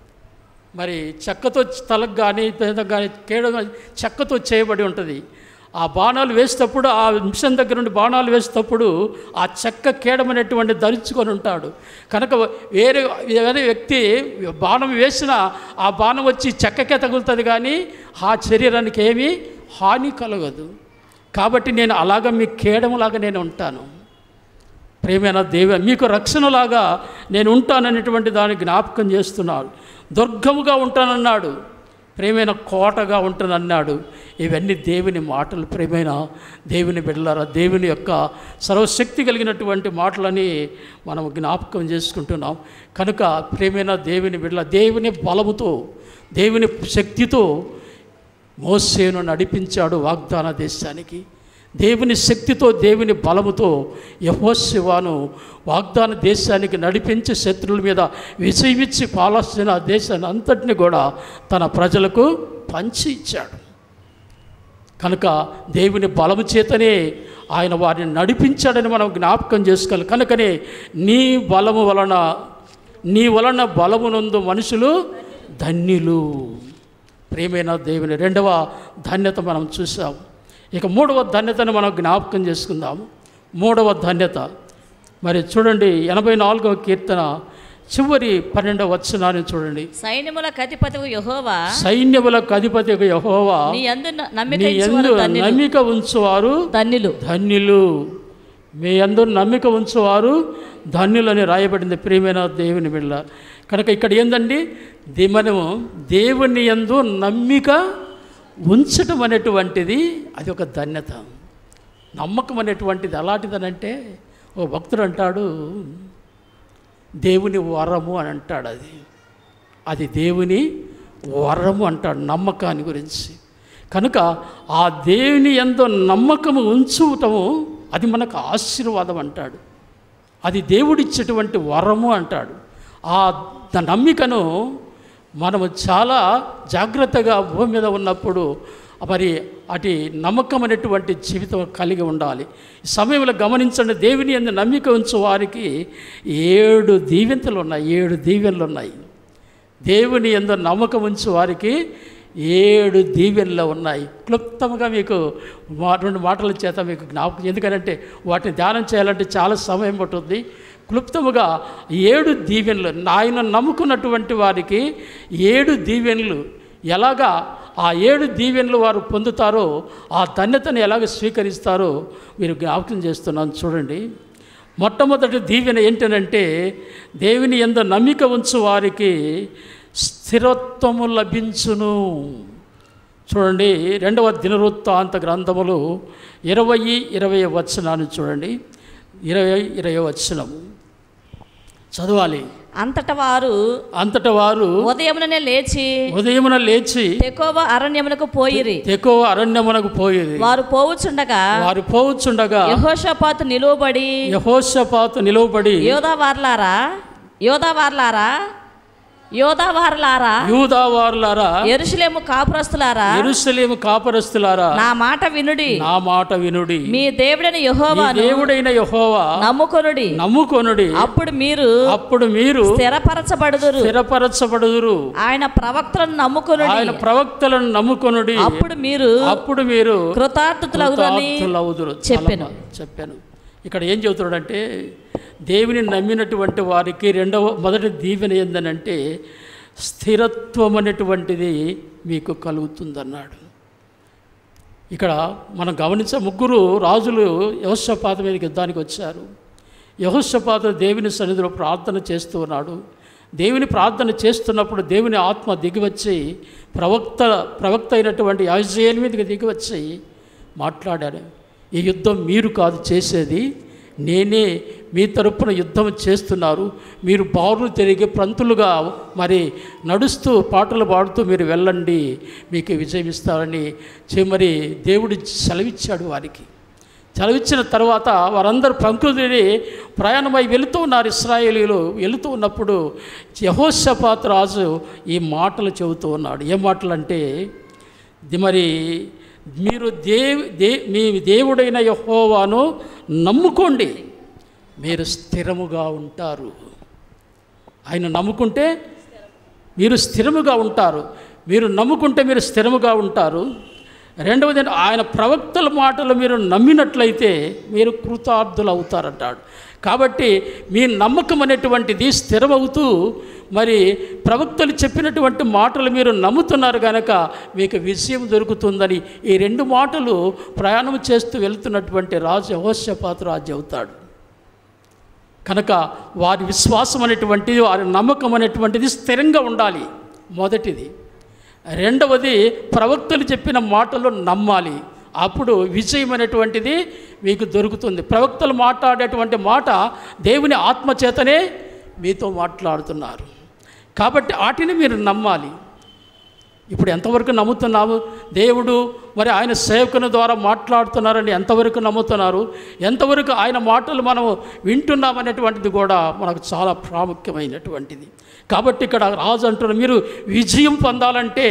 S2: మరి చెక్కతో తలకు కానీ కానీ కేడం చెక్కతో చేయబడి ఉంటుంది. ఆ బాణాలు వేసేటప్పుడు, ఆ మిషన్ దగ్గర నుండి బాణాలు వేసేటప్పుడు ఆ చెక్క కేడం అనేటువంటి ధరించుకొని ఉంటాడు. కనుక వేరే వ్యక్తి బాణం వేసినా ఆ బాణం వచ్చి చెక్కకే తగులుతుంది, కానీ ఆ శరీరానికి ఏమీ హాని కలగదు. కాబట్టి నేను అలాగా మీ కేడములాగా నేను ఉంటాను. ప్రేమైన మీకు రక్షణలాగా నేను ఉంటాననేటువంటి దాన్ని జ్ఞాపకం చేస్తున్నాడు. దుర్గముగా ఉంటానన్నాడు, ప్రేమైన కోటగా ఉంటానన్నాడు. ఇవన్నీ దేవుని మాటలు. ప్రేమైన దేవుని బిడ్డలారా, దేవుని యొక్క సర్వశక్తి కలిగినటువంటి మాటలని మనం జ్ఞాపకం చేసుకుంటున్నాం. కనుక ప్రేమైన దేవుని బిడ్డల, దేవుని బలముతో, దేవుని శక్తితో మోసేను నడిపించాడు వాగ్దాన దేశానికి. దేవుని శక్తితో, దేవుని బలముతో యెహోషువను వాగ్దాన దేశానికి నడిపించి శత్రువుల మీద విజయమిచ్చి పాలస్తీనా దేశాన్ని అంతటిని కూడా తన ప్రజలకు పంచి ఇచ్చాడు. కనుక దేవుని బలము చేతనే ఆయన వారిని నడిపించాడని మనం జ్ఞాపకం చేసుకోవాలి. కనుకనే నీ వలన బలమునందు మనుషులు ధన్యులు. ప్రియమైన దేవుని 2వ ధన్యత మనం చూసాం. ఇక 3వ ధన్యతను మనం జ్ఞాపకం చేసుకుందాము. 3వ ధన్యత మరి చూడండి, 84వ కీర్తన చివరి 12వ వచనాన్ని చూడండి.
S3: సైన్యములకు అధిపతియగు
S2: యెహోవా నీ యందు నమ్మిక ఉంచువారు ధన్యులు. మీ యందు నమ్మిక ఉంచువారు ధన్యులని రాయబడింది. ప్రియమైన దేవుని బిడ్డ, కనుక ఇక్కడ ఏందండి, మనము దేవుని యందు నమ్మిక ఉంచటం అనేటువంటిది అది ఒక ధన్యత. నమ్మకం అనేటువంటిది అలాంటిదనంటే ఓ భక్తుడు అంటాడు, దేవుని వరము అని అంటాడు. అది దేవుని వరము అంటాడు నమ్మకాన్ని గురించి. కనుక ఆ దేవుని యందు నమ్మకము ఉంచుటము అది మనకు ఆశీర్వాదం అంటాడు. అది దేవుడిచ్చేటువంటి వరము అంటాడు. ఆ నమ్మికను మనము చాలా జాగ్రత్తగా భూమి మీద ఉన్నప్పుడు మరి అటు నమ్మకం అనేటువంటి జీవితం కలిగి ఉండాలి. ఈ సమయంలో గమనించండి, దేవుని యందు నమ్మిక ఉంచు వారికి 7 దీవెనలు ఉన్నాయి. 7 దీవెనలు ఉన్నాయి. దేవుని యందు నమ్మకం ఉంచు వారికి 7 దీవెనలు ఉన్నాయి. క్లుప్తంగా మీకు 2 మాటల చేత మీకు జ్ఞాపకం, ఎందుకంటే వాటిని ధ్యానం చేయాలంటే చాలా సమయం పట్టుద్ది. క్లుప్తముగా 7 దీవెనలు, ఆయన నమ్ముకున్నటువంటి వారికి 7 దీవెనలు, ఎలాగా ఆ 7 దీవెనలు వారు పొందుతారో, ఆ ధన్యతను ఎలాగ స్వీకరిస్తారో మీరు జ్ఞాపకం చేస్తున్నాను. చూడండి, మొట్టమొదటి దీవెన ఏంటనంటే, దేవుని యందు నమ్మిక ఉంచు వారికి స్థిరత్వము లభించును. చూడండి, 2వ దినవృత్తాంత గ్రంథములు 20 వచనాన్ని చూడండి. 20 వచనము చదవాలి.
S3: అంతట వారు ఉదయమున లేచి తెకోవ అరణ్యమునకు పోయిరి. వారు పోవుచుండగా యెహోషాపాతు నిలువబడి యోధావారులారా యెరూషలేము కాపురస్తులారా నా మాట వినుడి. మీ దేవుడైన యెహోవా నమ్ముకొనుడి. అప్పుడు మీరు స్థిరపరచబడుదురు. ఆయన ప్రవక్తలను నమ్ముకొనుడి. అప్పుడు మీరు కృతార్థులగుదురు
S2: చెప్పాను. ఇక్కడ ఏం చెబుతున్నాడంటే, దేవుని నమ్మినటువంటి వారికి మొదటి దీవెన ఏందనంటే స్థిరత్వం అనేటువంటిది మీకు కలుగుతుందన్నాడు. ఇక్కడ మనం గమనించే 3 రాజులు యెహోషాపాతు మీదకి యుద్ధానికి వచ్చారు. యెహోషాపాతు దేవుని సన్నిధిలో ప్రార్థన చేస్తూ ఉన్నాడు. దేవుని ప్రార్థన చేస్తున్నప్పుడు దేవుని ఆత్మ దిగివచ్చి ప్రవక్త అయినటువంటి యెహెజ్కేలు మీదకి దిగివచ్చి మాట్లాడాడు. ఈ యుద్ధం మీరు కాదు చేసేది, నేనే మీ తరపున యుద్ధం చేస్తున్నారు. మీరు బారులు తిరిగి ప్రంతులుగా మరి నడుస్తూ పాటలు పాడుతూ మీరు వెళ్ళండి, మీకు విజయం ఇస్తారని మరి దేవుడు సెలవిచ్చాడు వారికి. సెలవిచ్చిన తర్వాత వారందరూ ప్రకృతిని ప్రయాణమై వెళుతూ ఉన్నారు. ఇశ్రాయేలీయులు వెళుతూ ఉన్నప్పుడు యెహోషాపాతు రాజు ఈ మాటలు చెబుతూ ఉన్నాడు. ఏ మాటలు అంటే, మరి మీరు మీ దేవుడైన యెహోవాను నమ్ముకోండి, మీరు స్థిరముగా ఉంటారు. ఆయన నమ్ముకుంటే మీరు స్థిరముగా ఉంటారు. మీరు నమ్ముకుంటే మీరు స్థిరముగా ఉంటారు. రెండవది, ఆయన ప్రవక్తల మాటలు మీరు నమ్మినట్లయితే మీరు కృతార్థులు అవుతారంటాడు. కాబట్టి మీ నమ్మకం అనేటువంటిది స్థిరమవుతూ మరి ప్రవక్తలు చెప్పినటువంటి మాటలు మీరు నమ్ముతున్నారు కనుక మీకు విజయం దొరుకుతుందని ఈ 2 మాటలు ప్రయాణం చేస్తూ వెళ్తున్నటువంటి రాజు యెహోషాపాతు రాజు అవుతాడు. కనుక వారి విశ్వాసం అనేటువంటిది, వారి నమ్మకం అనేటువంటిది స్థిరంగా ఉండాలి మొదటిది. రెండవది, ప్రవక్తలు చెప్పిన మాటలు నమ్మాలి. అప్పుడు విజయం అనేటువంటిది మీకు దొరుకుతుంది. ప్రవక్తలు మాట్లాడేటువంటి మాట దేవుని ఆత్మచేతనే మీతో మాట్లాడుతున్నారు కాబట్టి వాటిని మీరు నమ్మాలి. ఇప్పుడు ఎంతవరకు నమ్ముతున్నాము? దేవుడు మరి ఆయన సేవకుని ద్వారా మాట్లాడుతున్నారని ఎంతవరకు నమ్ముతున్నారు? ఎంతవరకు ఆయన మాటలు మనము వింటున్నామనేటువంటిది కూడా మనకు చాలా ప్రాముఖ్యమైనటువంటిది. కాబట్టి ఇక్కడ రాజు అంటున్నారు, మీరు విజయం పొందాలంటే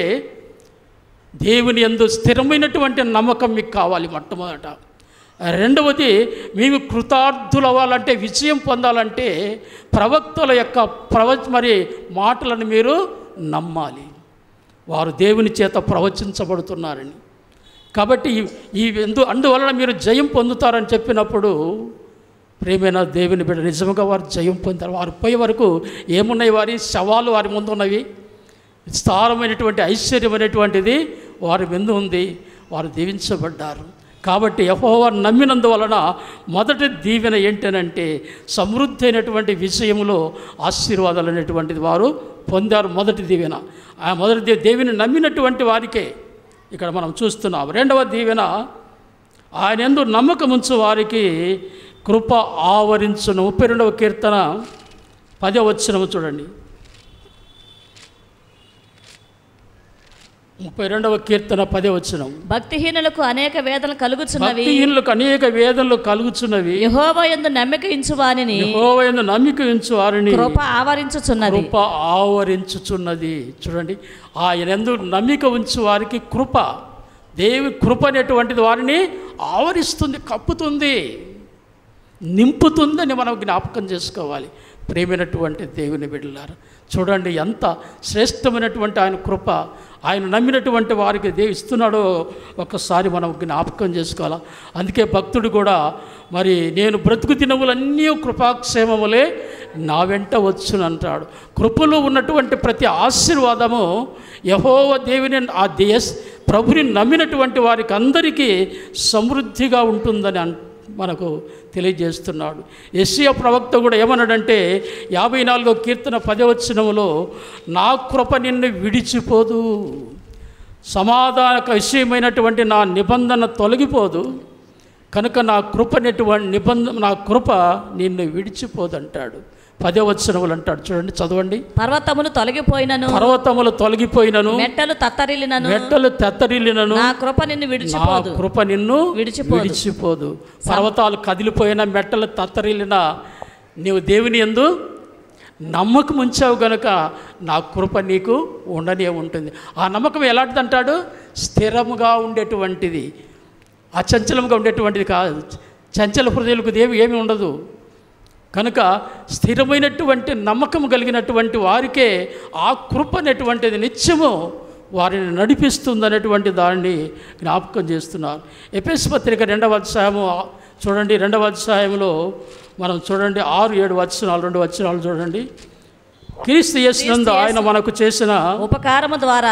S2: దేవుని యందు స్థిరమైనటువంటి నమ్మకం మీకు కావాలి మొట్టమొదట. రెండవది, మీకు కృతార్థులు అవ్వాలంటే, విజయం పొందాలంటే ప్రవక్తల యొక్క మరి మాటలను మీరు నమ్మాలి. వారు దేవుని చేత ప్రవచించబడుతున్నారని. కాబట్టి అందువలన మీరు జయం పొందుతారని చెప్పినప్పుడు ప్రియమైన దేవుని బిడ్డ, నిజంగా వారు జయం పొందారు. వారు పోయే వరకు ఏమున్నాయి? వారి శవాలు వారి ముందు ఉన్నవి. విస్తారమైనటువంటి ఐశ్వర్యం అనేటువంటిది వారి ముందు ఉంది. వారు దీవించబడ్డారు. కాబట్టి యెహోవా నమ్మినందువలన మొదటి దీవెన ఏంటనంటే సమృద్ధి అయినటువంటి విషయంలో ఆశీర్వాదాలు అనేటువంటిది వారు పొందారు. మొదటి దీవెన ఆ మొదటి దేవుని నమ్మినటువంటి వారికే ఇక్కడ మనం చూస్తున్నాం. రెండవ దీవెన, ఆయన యందు నమ్మకం ఉంచు వారికి కృప ఆవరించును. 32వ కీర్తన 10వ వచనము చూడండి. 32వ కీర్తన 10వ వచనం.
S3: భక్తిహీనులకు అనేక వేదనలు కలుగుచున్నవి. యెహోవా యందు నమ్మిక ఉంచు వారిని కృప ఆవరించుచున్నది. చూడండి, ఆయన యందు నమ్మిక ఉంచు వారికి కృప, దేవి కృప అనేటువంటిది వారిని ఆవరిస్తుంది, కప్పుతుంది, నింపుతుందని మనం జ్ఞాపకం చేసుకోవాలి. ప్రేమైనటువంటి దేవుని బిడ్డలారా, చూడండి ఎంత శ్రేష్టమైనటువంటి ఆయన కృప ఆయన నమ్మినటువంటి వారికి ఇస్తున్నాడో ఒక్కసారి మనం జ్ఞాపకం చేసుకోవాలి. అందుకే భక్తుడు కూడా మరి నేను బ్రతుకు దినములన్నీ కృపాక్షేమములే నా వెంట వచ్చునంటాడు. కృపలో ఉన్నటువంటి ప్రతి ఆశీర్వాదము యెహోవా దేవుని ప్రభుని నమ్మినటువంటి వారికి అందరికీ సమృద్ధిగా ఉంటుందని మనకు తెలియజేస్తున్నాడు. యెషయా ప్రవక్త కూడా ఏమన్నాడంటే 54వ కీర్తన 10వ వచనములో, నా కృప నిన్ను విడిచిపోదు, సమాధానక విషయమైనటువంటి నా నిబంధన తొలగిపోదు కనుక నా కృప నిన్ను విడిచిపోదు అంటాడు. 10వ వచనములు అంటాడు. చూడండి, చదవండి.
S2: పర్వతములు
S3: తొలగిపోయినను
S2: మెట్టలు
S3: తత్తరిల్లినను
S2: నా కృప నిన్ను
S3: విడిచిపోదు. పర్వతాలు కదిలిపోయిన, మెట్టలు తత్తరిల్లిన, నీవు దేవుని యందు నమ్మకం ఉంచావు గనుక నా కృప నీకు ఉండనే ఉంటుంది. ఆ నమ్మకం ఎలాంటిదంటాడు? స్థిరముగా ఉండేటువంటిది, అచంచలంగా ఉండేటువంటిది కాదు. చంచల హృదయాలకు దేవి ఏమీ ఉండదు కనుక స్థిరమైనటువంటి నమ్మకం కలిగినటువంటి వారికే ఆ కృప అనేటువంటిది నిత్యము వారిని నడిపిస్తుందనేటువంటి దాన్ని జ్ఞాపకం చేస్తున్నారు. ఎఫెసు పత్రిక 2వ అధ్యాయము చూడండి. 2వ అధ్యాయంలో మనం చూడండి 6-7 వచనాలు, 2 వచనాలు చూడండి. క్రీస్తు యేసునందు ఆయన మనకు చేసిన
S2: ఉపకారము ద్వారా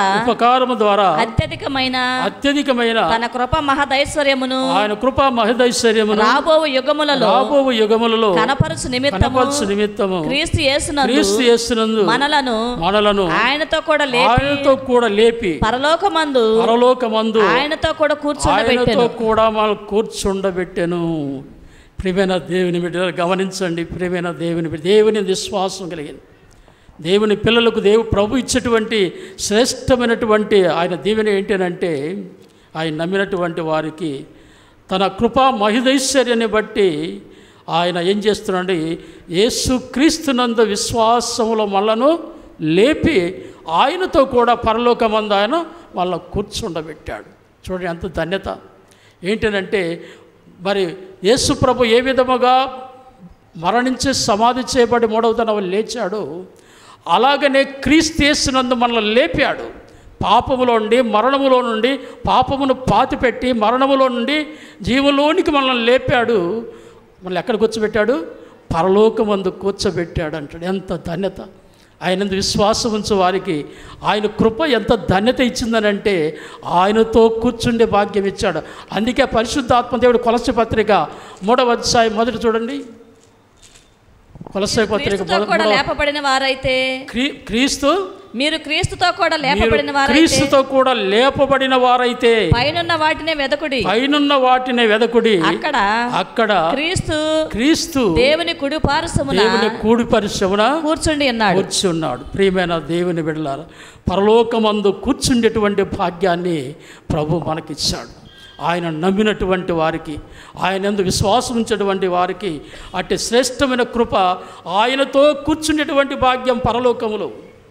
S2: అత్యధికమైన తన కృప మహదైశ్వర్యమును రాబోవు యుగములలో కనపరచు నిమిత్తము క్రీస్తు యేసునందు మనలను ఆయనతో కూడా లేపి పరలోకమందు ఆయనతో కూడా
S3: కూర్చుండబెట్టెను. ప్రియమైన దేవుని బిడ్డలు గమనించండి. ప్రియమైన దేవుని విశ్వాసం కలిగింది దేవుని పిల్లలకు ప్రభు ఇచ్చేటువంటి శ్రేష్టమైనటువంటి ఆయన దీవెన ఏంటంటే, ఆయన నమ్మినటువంటి వారికి తన కృపా మహిదైశ్వర్యాన్ని బట్టి ఆయన ఏం చేస్తున్నాడు? యేసుక్రీస్తునందు విశ్వాసములో మనలను లేపి ఆయనతో కూడా పరలోకమందు ఆయన వాళ్ళ కూర్చుండబెట్టాడు. చూడండి ఎంత ధన్యత ఏంటంటే, మరి యేసు ప్రభు ఏ విధముగా మరణించి సమాధి చేయబడి 3వ దినం లేచాడు, అలాగనే క్రీస్తు యేసునందు మనల్ని లేపాడు. పాపములో నుండి, మరణములో నుండి, పాపమును పాతిపెట్టి మరణములో నుండి జీవంలోనికి మనల్ని లేపాడు. మనల్ని ఎక్కడ కూర్చోబెట్టాడు? పరలోకమందు కూర్చోబెట్టాడు అంటాడు. ఎంత ధన్యత! ఆయనందు విశ్వాసం ఉంచు వారికి ఆయన కృప ఎంత ధన్యత ఇచ్చిందనంటే ఆయనతో కూర్చుండే భాగ్యం ఇచ్చాడు. అందుకే పరిశుద్ధాత్మదేవుడు కొలస్సీ పత్రిక 3వ అధ్యాయం మొదటి చూడండి. కొలస్సీ పత్రిక
S2: లేపబడిన వారైతే
S3: మీరు క్రీస్తుతో కూడా లేపబడిన వారైతే
S2: పైనున్న వాటినే వెదకుడి.
S3: అక్కడ క్రీస్తు దేవుని కుడి పార్శ్వమున కూర్చున్నాడు. ప్రియమైన దేవుని బిడ్డలారా, పరలోకమందు కూర్చుండేటువంటి భాగ్యాన్ని ప్రభు మనకిచ్చాడు. ఆయన నమ్మినటువంటి వారికి, ఆయన యందు విశ్వాసం ఉంచేటువంటి వారికి అట్టి శ్రేష్టమైన కృప, ఆయనతో కూర్చుండేటువంటి భాగ్యం పరలోకములో.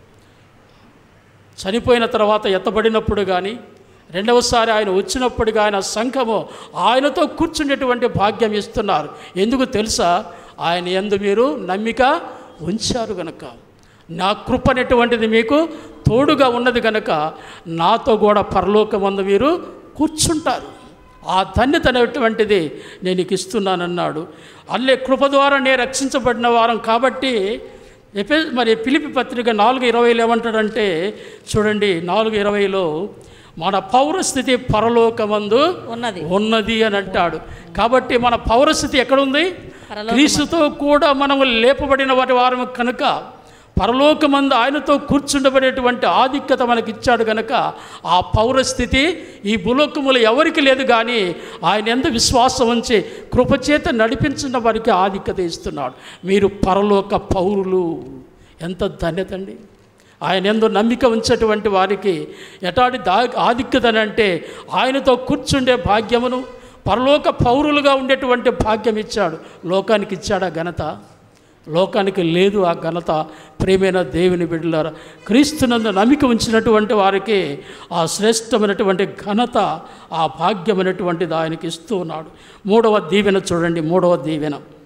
S3: చనిపోయిన తర్వాత ఎత్తబడినప్పుడు కానీ, రెండవసారి ఆయన వచ్చినప్పుడు కానీ ఆ సంఘము ఆయనతో కూర్చుండేటువంటి భాగ్యం ఇస్తున్నారు. ఎందుకు తెలుసా? ఆయన యందు మీరు నమ్మిక ఉంచారు గనక, నా కృప అనేటువంటిది మీకు తోడుగా ఉన్నది కనుక నాతో కూడా పరలోకమందు మీరు కూర్చుంటారు. ఆ ధన్యత అనేటువంటిది నేను నీకు ఇస్తున్నానన్నాడు. అల్లే కృప ద్వారా నేను రక్షించబడిన వారం కాబట్టి మరి ఫిలిప్పీ పత్రిక 4:20 ఏమంటాడంటే చూడండి, 4:20లో మన పౌరస్థితి పరలోకమందు ఉన్నది అని అంటాడు. కాబట్టి మన పౌరస్థితి ఎక్కడుంది? క్రీస్తుతో కూడా మనము లేపబడిన వారి వారము కనుక పరలోకమందు ఆయనతో కూర్చుండబడేటువంటి ఆధిక్యత మనకి ఇచ్చాడు కనుక ఆ పౌరస్థితి ఈ భూలోకములు ఎవరికి లేదు. కానీ ఆయన ఎంత విశ్వాసం ఉంచి కృపచేత నడిపించిన వారికి ఆధిక్యత ఇస్తున్నాడు. మీరు పరలోక పౌరులు. ఎంత ధన్యత అండి! ఆయన ఎందు నమ్మిక ఉంచేటువంటి వారికి ఎటాటి ఆధిక్యతనంటే ఆయనతో కూర్చుండే భాగ్యమును, పరలోక పౌరులుగా ఉండేటువంటి భాగ్యం ఇచ్చాడు. లోకానికి ఇచ్చాడా ఘనత? లోకానికి లేదు ఆ ఘనత. ప్రియమైన దేవుని బిడ్డలారా, క్రీస్తునందు నమ్మిక ఉంచినటువంటి వారికి ఆ శ్రేష్టమైనటువంటి ఘనత, ఆ భాగ్యమైనటువంటిది ఆయనకి ఇస్తూ ఉన్నాడు. 3వ దీవెన చూడండి. 3వ దీవెన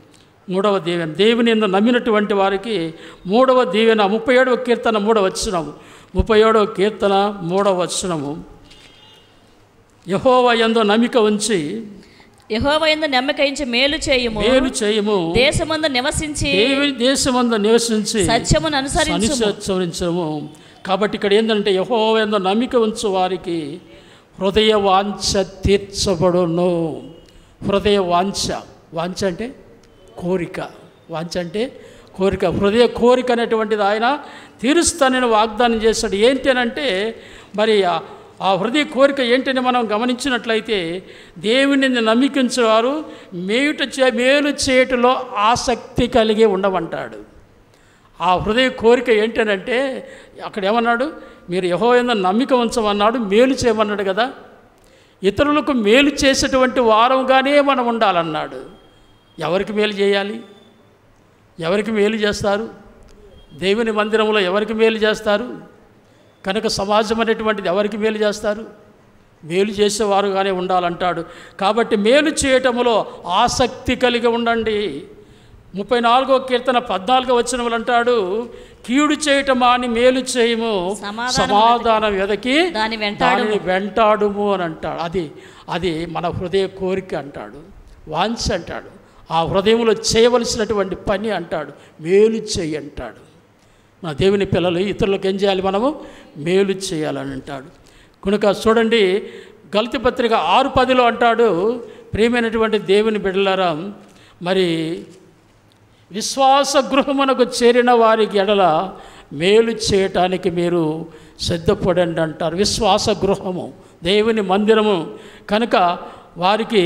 S3: మూడవ దీవెన, దేవుని యందు నమ్మినటువంటి వారికి మూడవ దీవెన. 37వ కీర్తన 3వ వచనము, 37వ కీర్తన 3వ వచనము. యెహోవా యందు నమ్మిక ఉంచి,
S4: యెహోవా యందు నమ్మిక ఉంచి మేలు చేయుము,
S3: మేలు చేయుము,
S4: దేశమందు నివసించి
S3: దేశమందు నివసించి
S4: సత్యమును
S3: అనుసరించము. కాబట్టి ఇక్కడ ఏంటంటే యెహోవా యందు నమ్మిక ఉంచు వారికి హృదయ వాంఛ తీర్చబడును. హృదయ వాంఛ, వాంఛ అంటే కోరిక, వాంఛ అంటే కోరిక, హృదయ కోరిక అనేటువంటిది ఆయన తీరుస్తానని వాగ్దానం చేశాడు. ఏంటి అని అంటే మరి ఆ హృదయ కోరిక ఏంటని మనం గమనించినట్లయితే దేవుని నమ్మికించేవారు మేలు చేయటంలో ఆసక్తి కలిగి ఉండమంటాడు. ఆ హృదయ కోరిక ఏంటనంటే అక్కడ ఏమన్నాడు, మీరు యెహోవా యందు నమ్మిక ఉంచమన్నాడు, మేలు చేయమన్నాడు కదా. ఇతరులకు మేలు చేసేటువంటి వారంగానే మనం ఉండాలన్నాడు. ఎవరికి మేలు చేయాలి? ఎవరికి మేలు చేస్తారు? దేవుని మందిరంలో ఎవరికి మేలు చేస్తారు? కనుక సమాజం అనేటువంటిది ఎవరికి మేలు చేస్తారు? మేలు చేసేవారుగానే ఉండాలంటాడు. కాబట్టి మేలు చేయటములో ఆసక్తి కలిగి ఉండండి. 34వ కీర్తన 14వ వచనములు అంటాడు, కీడు చేయటం అని మేలు చేయము, సమాధానం వెదకి దానిని వెంటాడుము అని అంటాడు. అది మన హృదయ కోరిక అంటాడు, వాంఛ అంటాడు. ఆ హృదయంలో చేయవలసినటువంటి పని అంటాడు, మేలు చేయి అంటాడు. మన దేవుని పిల్లలు ఇతరులకు ఏం చేయాలి? మనము మేలు చేయాలని అంటాడు. కనుక చూడండి, గలతీ పత్రిక 6:10 అంటాడు, ప్రియమైనటువంటి దేవుని బిడ్డలారా, మరి విశ్వాస గృహమునకు చేరిన వారికి ఎడల మేలు చేయటానికి మీరు సిద్ధపడండి అంటారు. విశ్వాస గృహము దేవుని మందిరము కనుక వారికి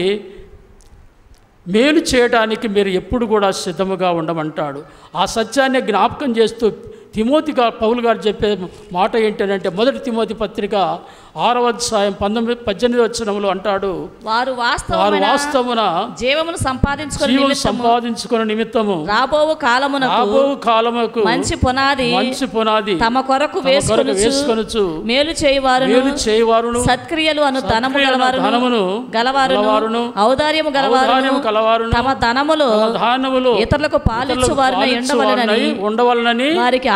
S3: మేలు చేయడానికి మీరు ఎప్పుడు కూడా సిద్ధముగా ఉండమంటాడు. ఆ సత్యాన్ని జ్ఞాపకం చేస్తూ పౌలు గారు చెప్పే మాట ఏంటంటే, 1 తిమోతి పత్రిక 6వ అధ్యాయం 18వ వచనంలో అంటాడు, వారు వాస్తవమున జీవమును సంపాదించుకుని నిమిత్తము రాబోవు కాలమునకు మంచి పునాది తమ కొరకు వేసుకొనుచు మేలు చేయువారును సత్క్రియలు అను ధనమును గలవారును ఔదార్యము గలవారును తమ ధనములో ఇతరులకు పాలించు వారిని ఉండవలనని వారికి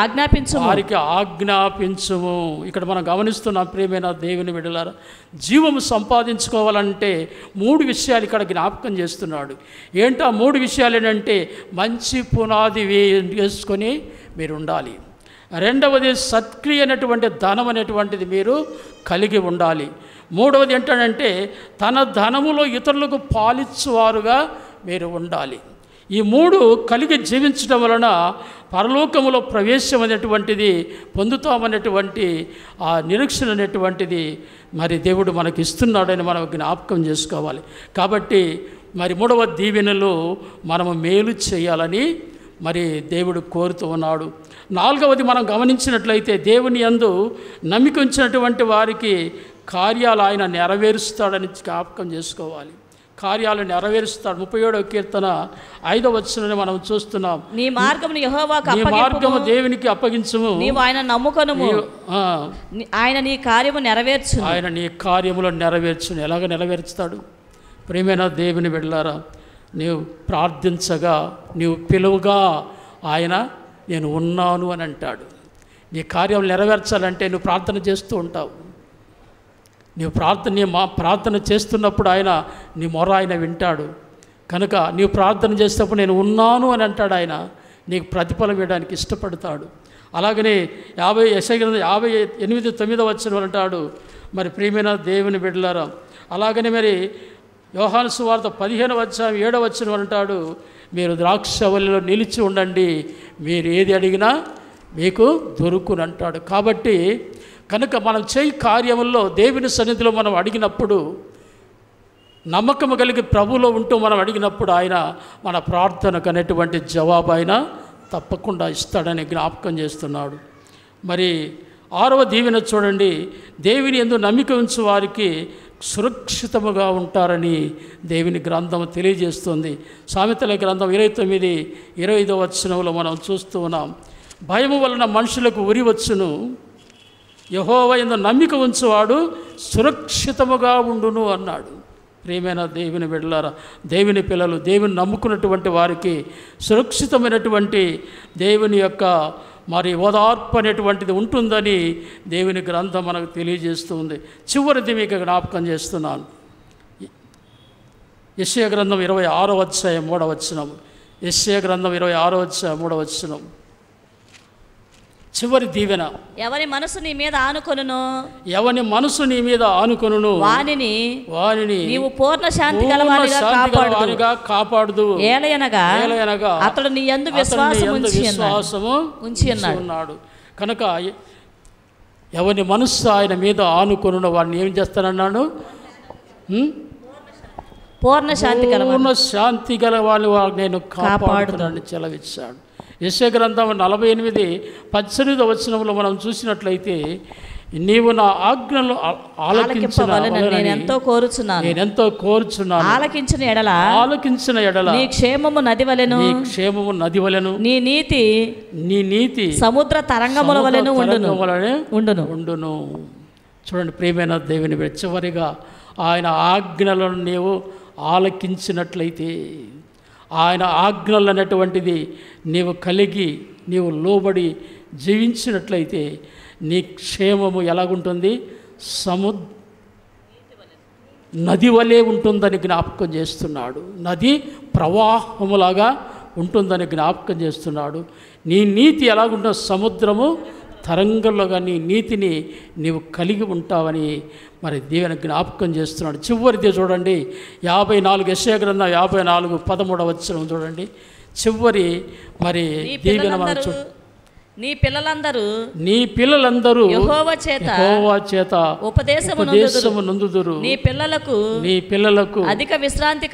S3: ఆజ్ఞాపించుము. ఇక్కడ మనం గమనిస్తున్నాం ప్రియమైన దేవుని బిడ్డలారా, జీవము సంపాదించుకోవాలంటే 3 విషయాలు ఇక్కడ జ్ఞాపకం చేస్తున్నాడు. ఏంటో 3 విషయాలు ఏంటంటే, మంచి పునాది వేసుకొని మీరు ఉండాలి. రెండవది సత్క్రియ అనేటువంటి ధనం అనేటువంటిది మీరు కలిగి ఉండాలి. మూడవది ఏంటంటే తన ధనములో ఇతరులకు పాలిచ్చువారుగా మీరు ఉండాలి. ఈ 3 కలిగి జీవించడం వలన పరలోకములో ప్రవేశం అనేటువంటిది పొందుతామనేటువంటి ఆ నిరీక్షణ అనేటువంటిది మరి దేవుడు మనకి ఇస్తున్నాడని మనం జ్ఞాపకం చేసుకోవాలి. కాబట్టి మరి 3వ దీవెనలో మనము మేలు చేయాలని మరి దేవుడు కోరుతూ ఉన్నాడు. 4వది మనం గమనించినట్లయితే దేవుని యందు నమ్మిక ఉంచినటువంటి వారికి కార్యాలు ఆయన నెరవేరుస్తాడని జ్ఞాపకం చేసుకోవాలి. కార్యాలు నెరవేరుస్తాడు. 37వ కీర్తన 5వ వచనాన్ని మనం చూస్తున్నాం. నీ మార్గము దేవునికి అప్పగించుము, నీవు ఆయన నమ్ముకొనుము, ఆయన నీ కార్యము నెరవేర్చును. ఆయన నీ కార్యములో నెరవేర్చును. ఎలాగ నెరవేర్చుతాడు? ప్రియమైన దేవుని బిడ్డలారా, నీవు ప్రార్థించగా, నీవు పిలువగా ఆయన నేను ఉన్నాను అని అంటాడు. నీ కార్యం నెరవేర్చాలంటే నువ్వు ప్రార్థన చేస్తూ ఉంటావు. నీవు ప్రార్థన చేస్తున్నప్పుడు ఆయన నీ మొర ఆయన వింటాడు. కనుక నీవు ప్రార్థన చేసేటప్పుడు నేను ఉన్నాను అని అంటాడు. ఆయన నీకు ప్రతిఫలం ఇవ్వడానికి ఇష్టపడతాడు. అలాగనే 58:9 వచనం అంటాడు, మరి ప్రియమైన దేవుని బిడ్డలారా, అలాగనే మరి యోహాను సువార్త 15వ అధ్యాయం 7వ వచనం అంటాడు, మీరు ద్రాక్షవల్లిలో నిలిచి ఉండండి, మీరు ఏది అడిగినా మీకు దొరుకునంటాడు. కాబట్టి కనుక మనం చేయి కార్యముల్లో దేవుని సన్నిధిలో మనం అడిగినప్పుడు, నమ్మకము కలిగి ప్రభువులో ఉంటూ మనం అడిగినప్పుడు ఆయన మన ప్రార్థనకు అనేటువంటి జవాబు ఆయన తప్పకుండా ఇస్తాడని జ్ఞాపకం చేస్తున్నాడు. మరి 6వ దీవెన చూడండి, దేవుని యందు నమ్మిక ఉంచు వారికి సురక్షితముగా ఉంటారని దేవుని గ్రంథం తెలియజేస్తుంది. సామెతల గ్రంథం 29:25 వచనంలో మనం చూస్తూ ఉన్నాం, భయము వలన మనుషులకు ఉరి వచ్చును, యెహోవా యందు నమ్మిక ఉంచువాడు సురక్షితముగా ఉండును అన్నాడు. ప్రియమైన దేవుని బిడ్డలారా, దేవుని పిల్లలు, దేవుని నమ్ముకున్నటువంటి వారికి సురక్షితమైనటువంటి దేవుని యొక్క మరి ఓదార్పు అనేటువంటిది ఉంటుందని దేవుని గ్రంథం మనకు తెలియజేస్తుంది. చివరిది మీకు జ్ఞాపకం చేస్తున్నాను. యెషయా గ్రంథం 26వ అధ్యాయం 3వ వచనం. యెషయా గ్రంథం 26వ అధ్యాయం 3వ వచనం. చివరి దీవెన.
S4: ఎవరి మనసు నీ మీద ఆనుకొనును,
S3: ఎవని మనసు నీ మీద ఆనుకొనును
S4: వానిని నీవు పూర్ణ శాంతి
S3: పూర్ణ
S4: గలవానిగా
S3: శాంతి గలవానిగా కాపాడుదు.
S4: ఏలయనగా అతడు నీ యందు విశ్వాసము ఉంచి
S3: ఉన్నాడు. కనుక ఎవని మనస్సు ఆయన మీద ఆనుకొనున్న వాడిని ఏం చేస్తానన్నాడు?
S4: పూర్ణ శాంతి
S3: గల వాడిని నేను కాపాడుతున్నాను చెలవిచ్చాడు. యెషయా గ్రంథం 48:18 వచనంలో మనం చూసినట్లయితే, నీవు నా ఆజ్ఞలు
S4: నేను ఎంతో కోరుచున్నాను, ఆలకించిన ఎడల నీ క్షేమము నది వలెను, నీ నీతి సముద్ర తరంగముల వలెను ఉండును.
S3: చూడండి ప్రియమైన దేవుని, చివరిగా ఆయన ఆజ్ఞలను నీవు ఆలకించినట్లయితే, ఆయన ఆజ్ఞలు అనేటువంటిది నీవు కలిగి నీవు లోబడి జీవించినట్లయితే నీ క్షేమము ఎలాగుంటుంది? నది వలె ఉంటుందని జ్ఞాపకం చేస్తున్నాడు. నది ప్రవాహములాగా ఉంటుందని జ్ఞాపకం చేస్తున్నాడు. నీ నీతి ఎలాగుంటుందో సముద్రము తరంగంలోగా నీ నీతిని నీవు కలిగి ఉంటావని మరి దేవుని జ్ఞాపకం చేస్తున్నాడు. చివరిది చూడండి, 54 యెషయా గ్రంథం 54:13 వచనం చూడండి. చివరి మరి దీవెన
S4: నీ
S3: పిల్లలందరూ
S4: యెహోవా
S3: చేత ఉపదేశము నొందుదురు. నీ పిల్లలకు
S4: అధిక విశ్రాంతి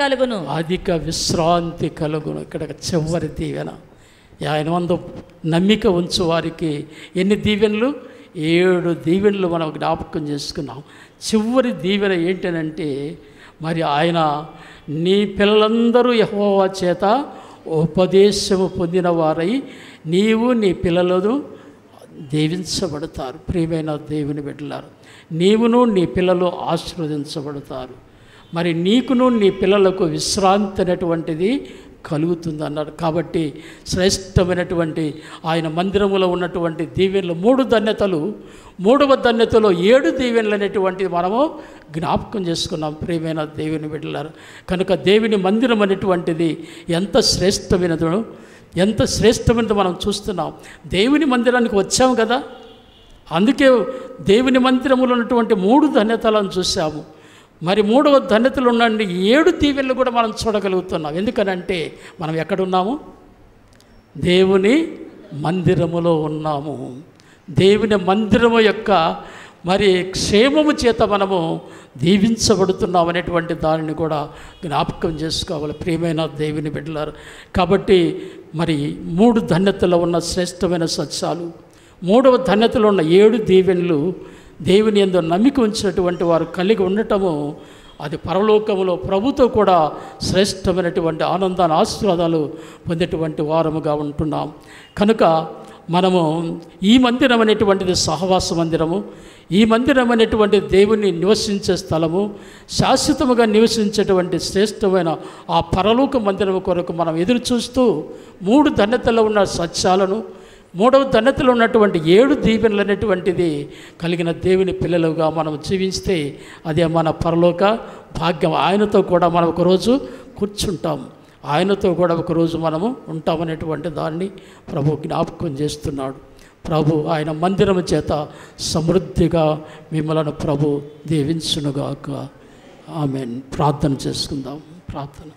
S3: కలుగును. ఇక్కడ చివరి దీవెన. ఆయన వందు నమ్మిక ఉంచు వారికి ఎన్ని దీవెనలు? 7 దీవెనలు మనం జ్ఞాపకం చేసుకున్నాం. చివరి దీవెన ఏంటనంటే, మరి ఆయన నీ పిల్లలందరూ యెహోవా చేత ఉపదేశము పొందిన వారై నీవు నీ పిల్లలను దీవించబడతారు. ప్రియమైన దేవుని బిడ్డలారు, నీవును నీ పిల్లలు ఆశీర్వదించబడతారు. మరి నీకును నీ పిల్లలకు విశ్రాంతి అనేటువంటిది కలుగుతుంది అన్నాడు. కాబట్టి శ్రేష్టమైనటువంటి ఆయన మందిరములో ఉన్నటువంటి దీవెనలు 3 ధన్యతలు, 3వ ధన్యతలో 7 దీవెనలు అనేటువంటిది మనము జ్ఞాపకం చేసుకున్నాం. ప్రియమైన దేవుని బిడ్డలారు, కనుక దేవుని మందిరం అనేటువంటిది ఎంత శ్రేష్టమైనదో మనం చూస్తున్నాం. దేవుని మందిరానికి వచ్చాము కదా, అందుకే దేవుని మందిరములో ఉన్నటువంటి 3 ధన్యతలను చూసాము. మరి 3వ ధన్యతలు ఉండండి 7 దీవెనలు కూడా మనం చూడగలుగుతున్నాం. ఎందుకనంటే మనం ఎక్కడున్నాము? దేవుని మందిరములో ఉన్నాము. దేవుని మందిరము యొక్క మరి క్షేమము చేత మనము దీవించబడుతున్నాం అనేటువంటి దానిని కూడా జ్ఞాపకం చేసుకోవాలి. ప్రియమైన దేవుని బిడ్డలారు, కాబట్టి మరి 3 ధన్యతలో ఉన్న శ్రేష్టమైన సత్యాలు, 3వ ధన్యతలో ఉన్న 7 దీవెనలు దేవుని యందు నమ్మిక ఉంచినటువంటి వారు కలిగి ఉండటము, అది పరలోకములో ప్రభుతో కూడా శ్రేష్టమైనటువంటి ఆనందాన్ని ఆశీర్వాదాలు పొందేటువంటి వారముగా ఉంటున్నాం. కనుక మనము ఈ మందిరం అనేటువంటిది సహవాస మందిరము. ఈ మందిరం అనేటువంటి దేవుని నివసించే స్థలము, శాశ్వతముగా నివసించేటువంటి శ్రేష్టమైన ఆ పరలోక మందిరము కొరకు మనం ఎదురు చూస్తూ 3 ధన్యతల్లో ఉన్న సత్యాలను, 3వ ధన్యతలో ఉన్నటువంటి 7 దీవెనలు అనేటువంటిది కలిగిన దేవుని పిల్లలుగా మనం జీవిస్తే అదే మన పరలోక భాగ్యం. ఆయనతో కూడా మనం ఒకరోజు కూర్చుంటాం, ఆయనతో కూడా ఒకరోజు మనము ఉంటామనేటువంటి దాన్ని ప్రభు జ్ఞాపకం చేస్తున్నాడు. ప్రభు ఆయన మందిరము చేత సమృద్ధిగా మిమ్మలను ప్రభు దీవించునుగాక. ఆమేన్. ప్రార్థన చేసుకుందాం. ప్రార్థన.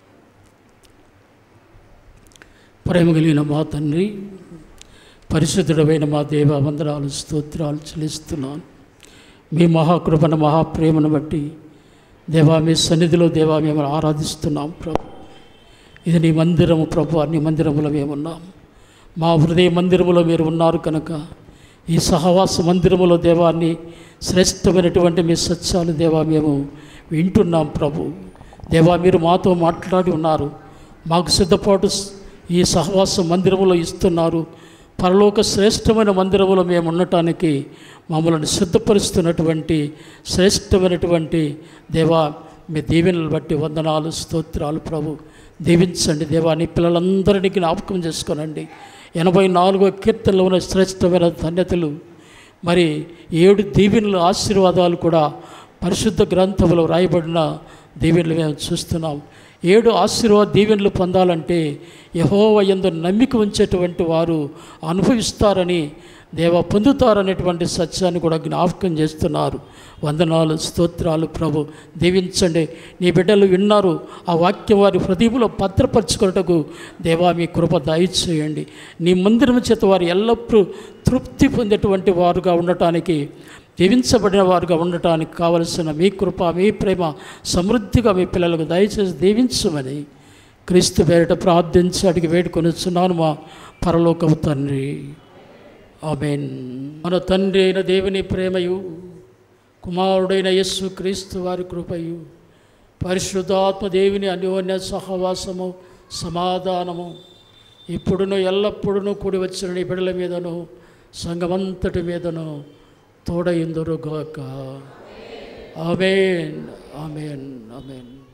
S3: ప్రేమ కలిగిన మా తండ్రి, పరిశుద్ధుడమైన మా దేవ, వందనాలు స్తోత్రాలు చెల్లిస్తున్నాను. మీ మహాకృపను మహాప్రేమను బట్టి దేవా, మీ సన్నిధిలో దేవా మేము ఆరాధిస్తున్నాం. ప్రభు, ఇది నీ మందిరము ప్రభు, నీ మందిరములో మేమున్నాము. మా హృదయ మందిరములో మీరు ఉన్నారు కనుక ఈ సహవాస మందిరములో దేవాన్ని శ్రేష్టమైనటువంటి మీ సత్యాలు దేవా మేము వింటున్నాం. ప్రభు దేవా, మీరు మాతో మాట్లాడి ఉన్నారు, మాకు సిద్ధపాటు ఈ సహవాస మందిరములో ఇస్తున్నారు. పరలోక శ్రేష్టమైన మందిరములో మేము ఉండటానికి మమ్మల్ని సిద్ధపరుస్తున్నటువంటి శ్రేష్టమైనటువంటి దేవా మీ దీవెనలు బట్టి వందనాలు, స్తోత్రాలు ప్రభు. దీవించండి దేవా. నీ పిల్లలందరినీ జ్ఞాపకం చేసుకోనండి. 84వ కీర్తనలో ఉన్న శ్రేష్టమైన ధన్యతలు, మరి 7 దీవెనలు, ఆశీర్వాదాలు కూడా పరిశుద్ధ గ్రంథంలో రాయబడిన దీవెనలు మేము చూస్తున్నాం. 7 ఆశీర్వాద దీవెనలు పొందాలంటే యెహోవా యందు నమ్మిక ఉంచేటువంటి వారు అనుభవిస్తారని, దేవ పొందుతారనేటువంటి సత్యాన్ని కూడా జ్ఞాపకం చేస్తున్నారు. వందనాలు, స్తోత్రాలు ప్రభు. దీవించండి. నీ బిడ్డలు విన్నారు, ఆ వాక్యం వారి హృదయంలో భద్రపరచుకున్నటకు దేవా మీ కృప దయచేయండి. నీ మందిరం చేత వారు ఎల్లప్పుడూ తృప్తి పొందేటువంటి వారుగా ఉండటానికి, దీవించబడిన వారుగా ఉండటానికి కావలసిన మీ కృప, మీ ప్రేమ సమృద్ధిగా మీ పిల్లలకు దయచేసి దీవించమని క్రీస్తు పేరిట ప్రార్థించి అడిగి వేడుకొనిచున్నాను మా పరలోకపు తండ్రి. ఆమేన్. మన తండ్రి అయిన దేవుని ప్రేమయు, కుమారుడైన యేసు క్రీస్తు వారి కృపయు, పరిశుద్ధాత్మ దేవుని అన్యోన్య సహవాసము, సమాధానము ఇప్పుడును ఎల్లప్పుడూ కూడి వచ్చిన నీ బిడ్డల మీదను సంఘమంతటి మీదను తోడయిందురుగాక. ఆమేన్, ఆమేన్, ఆమేన్.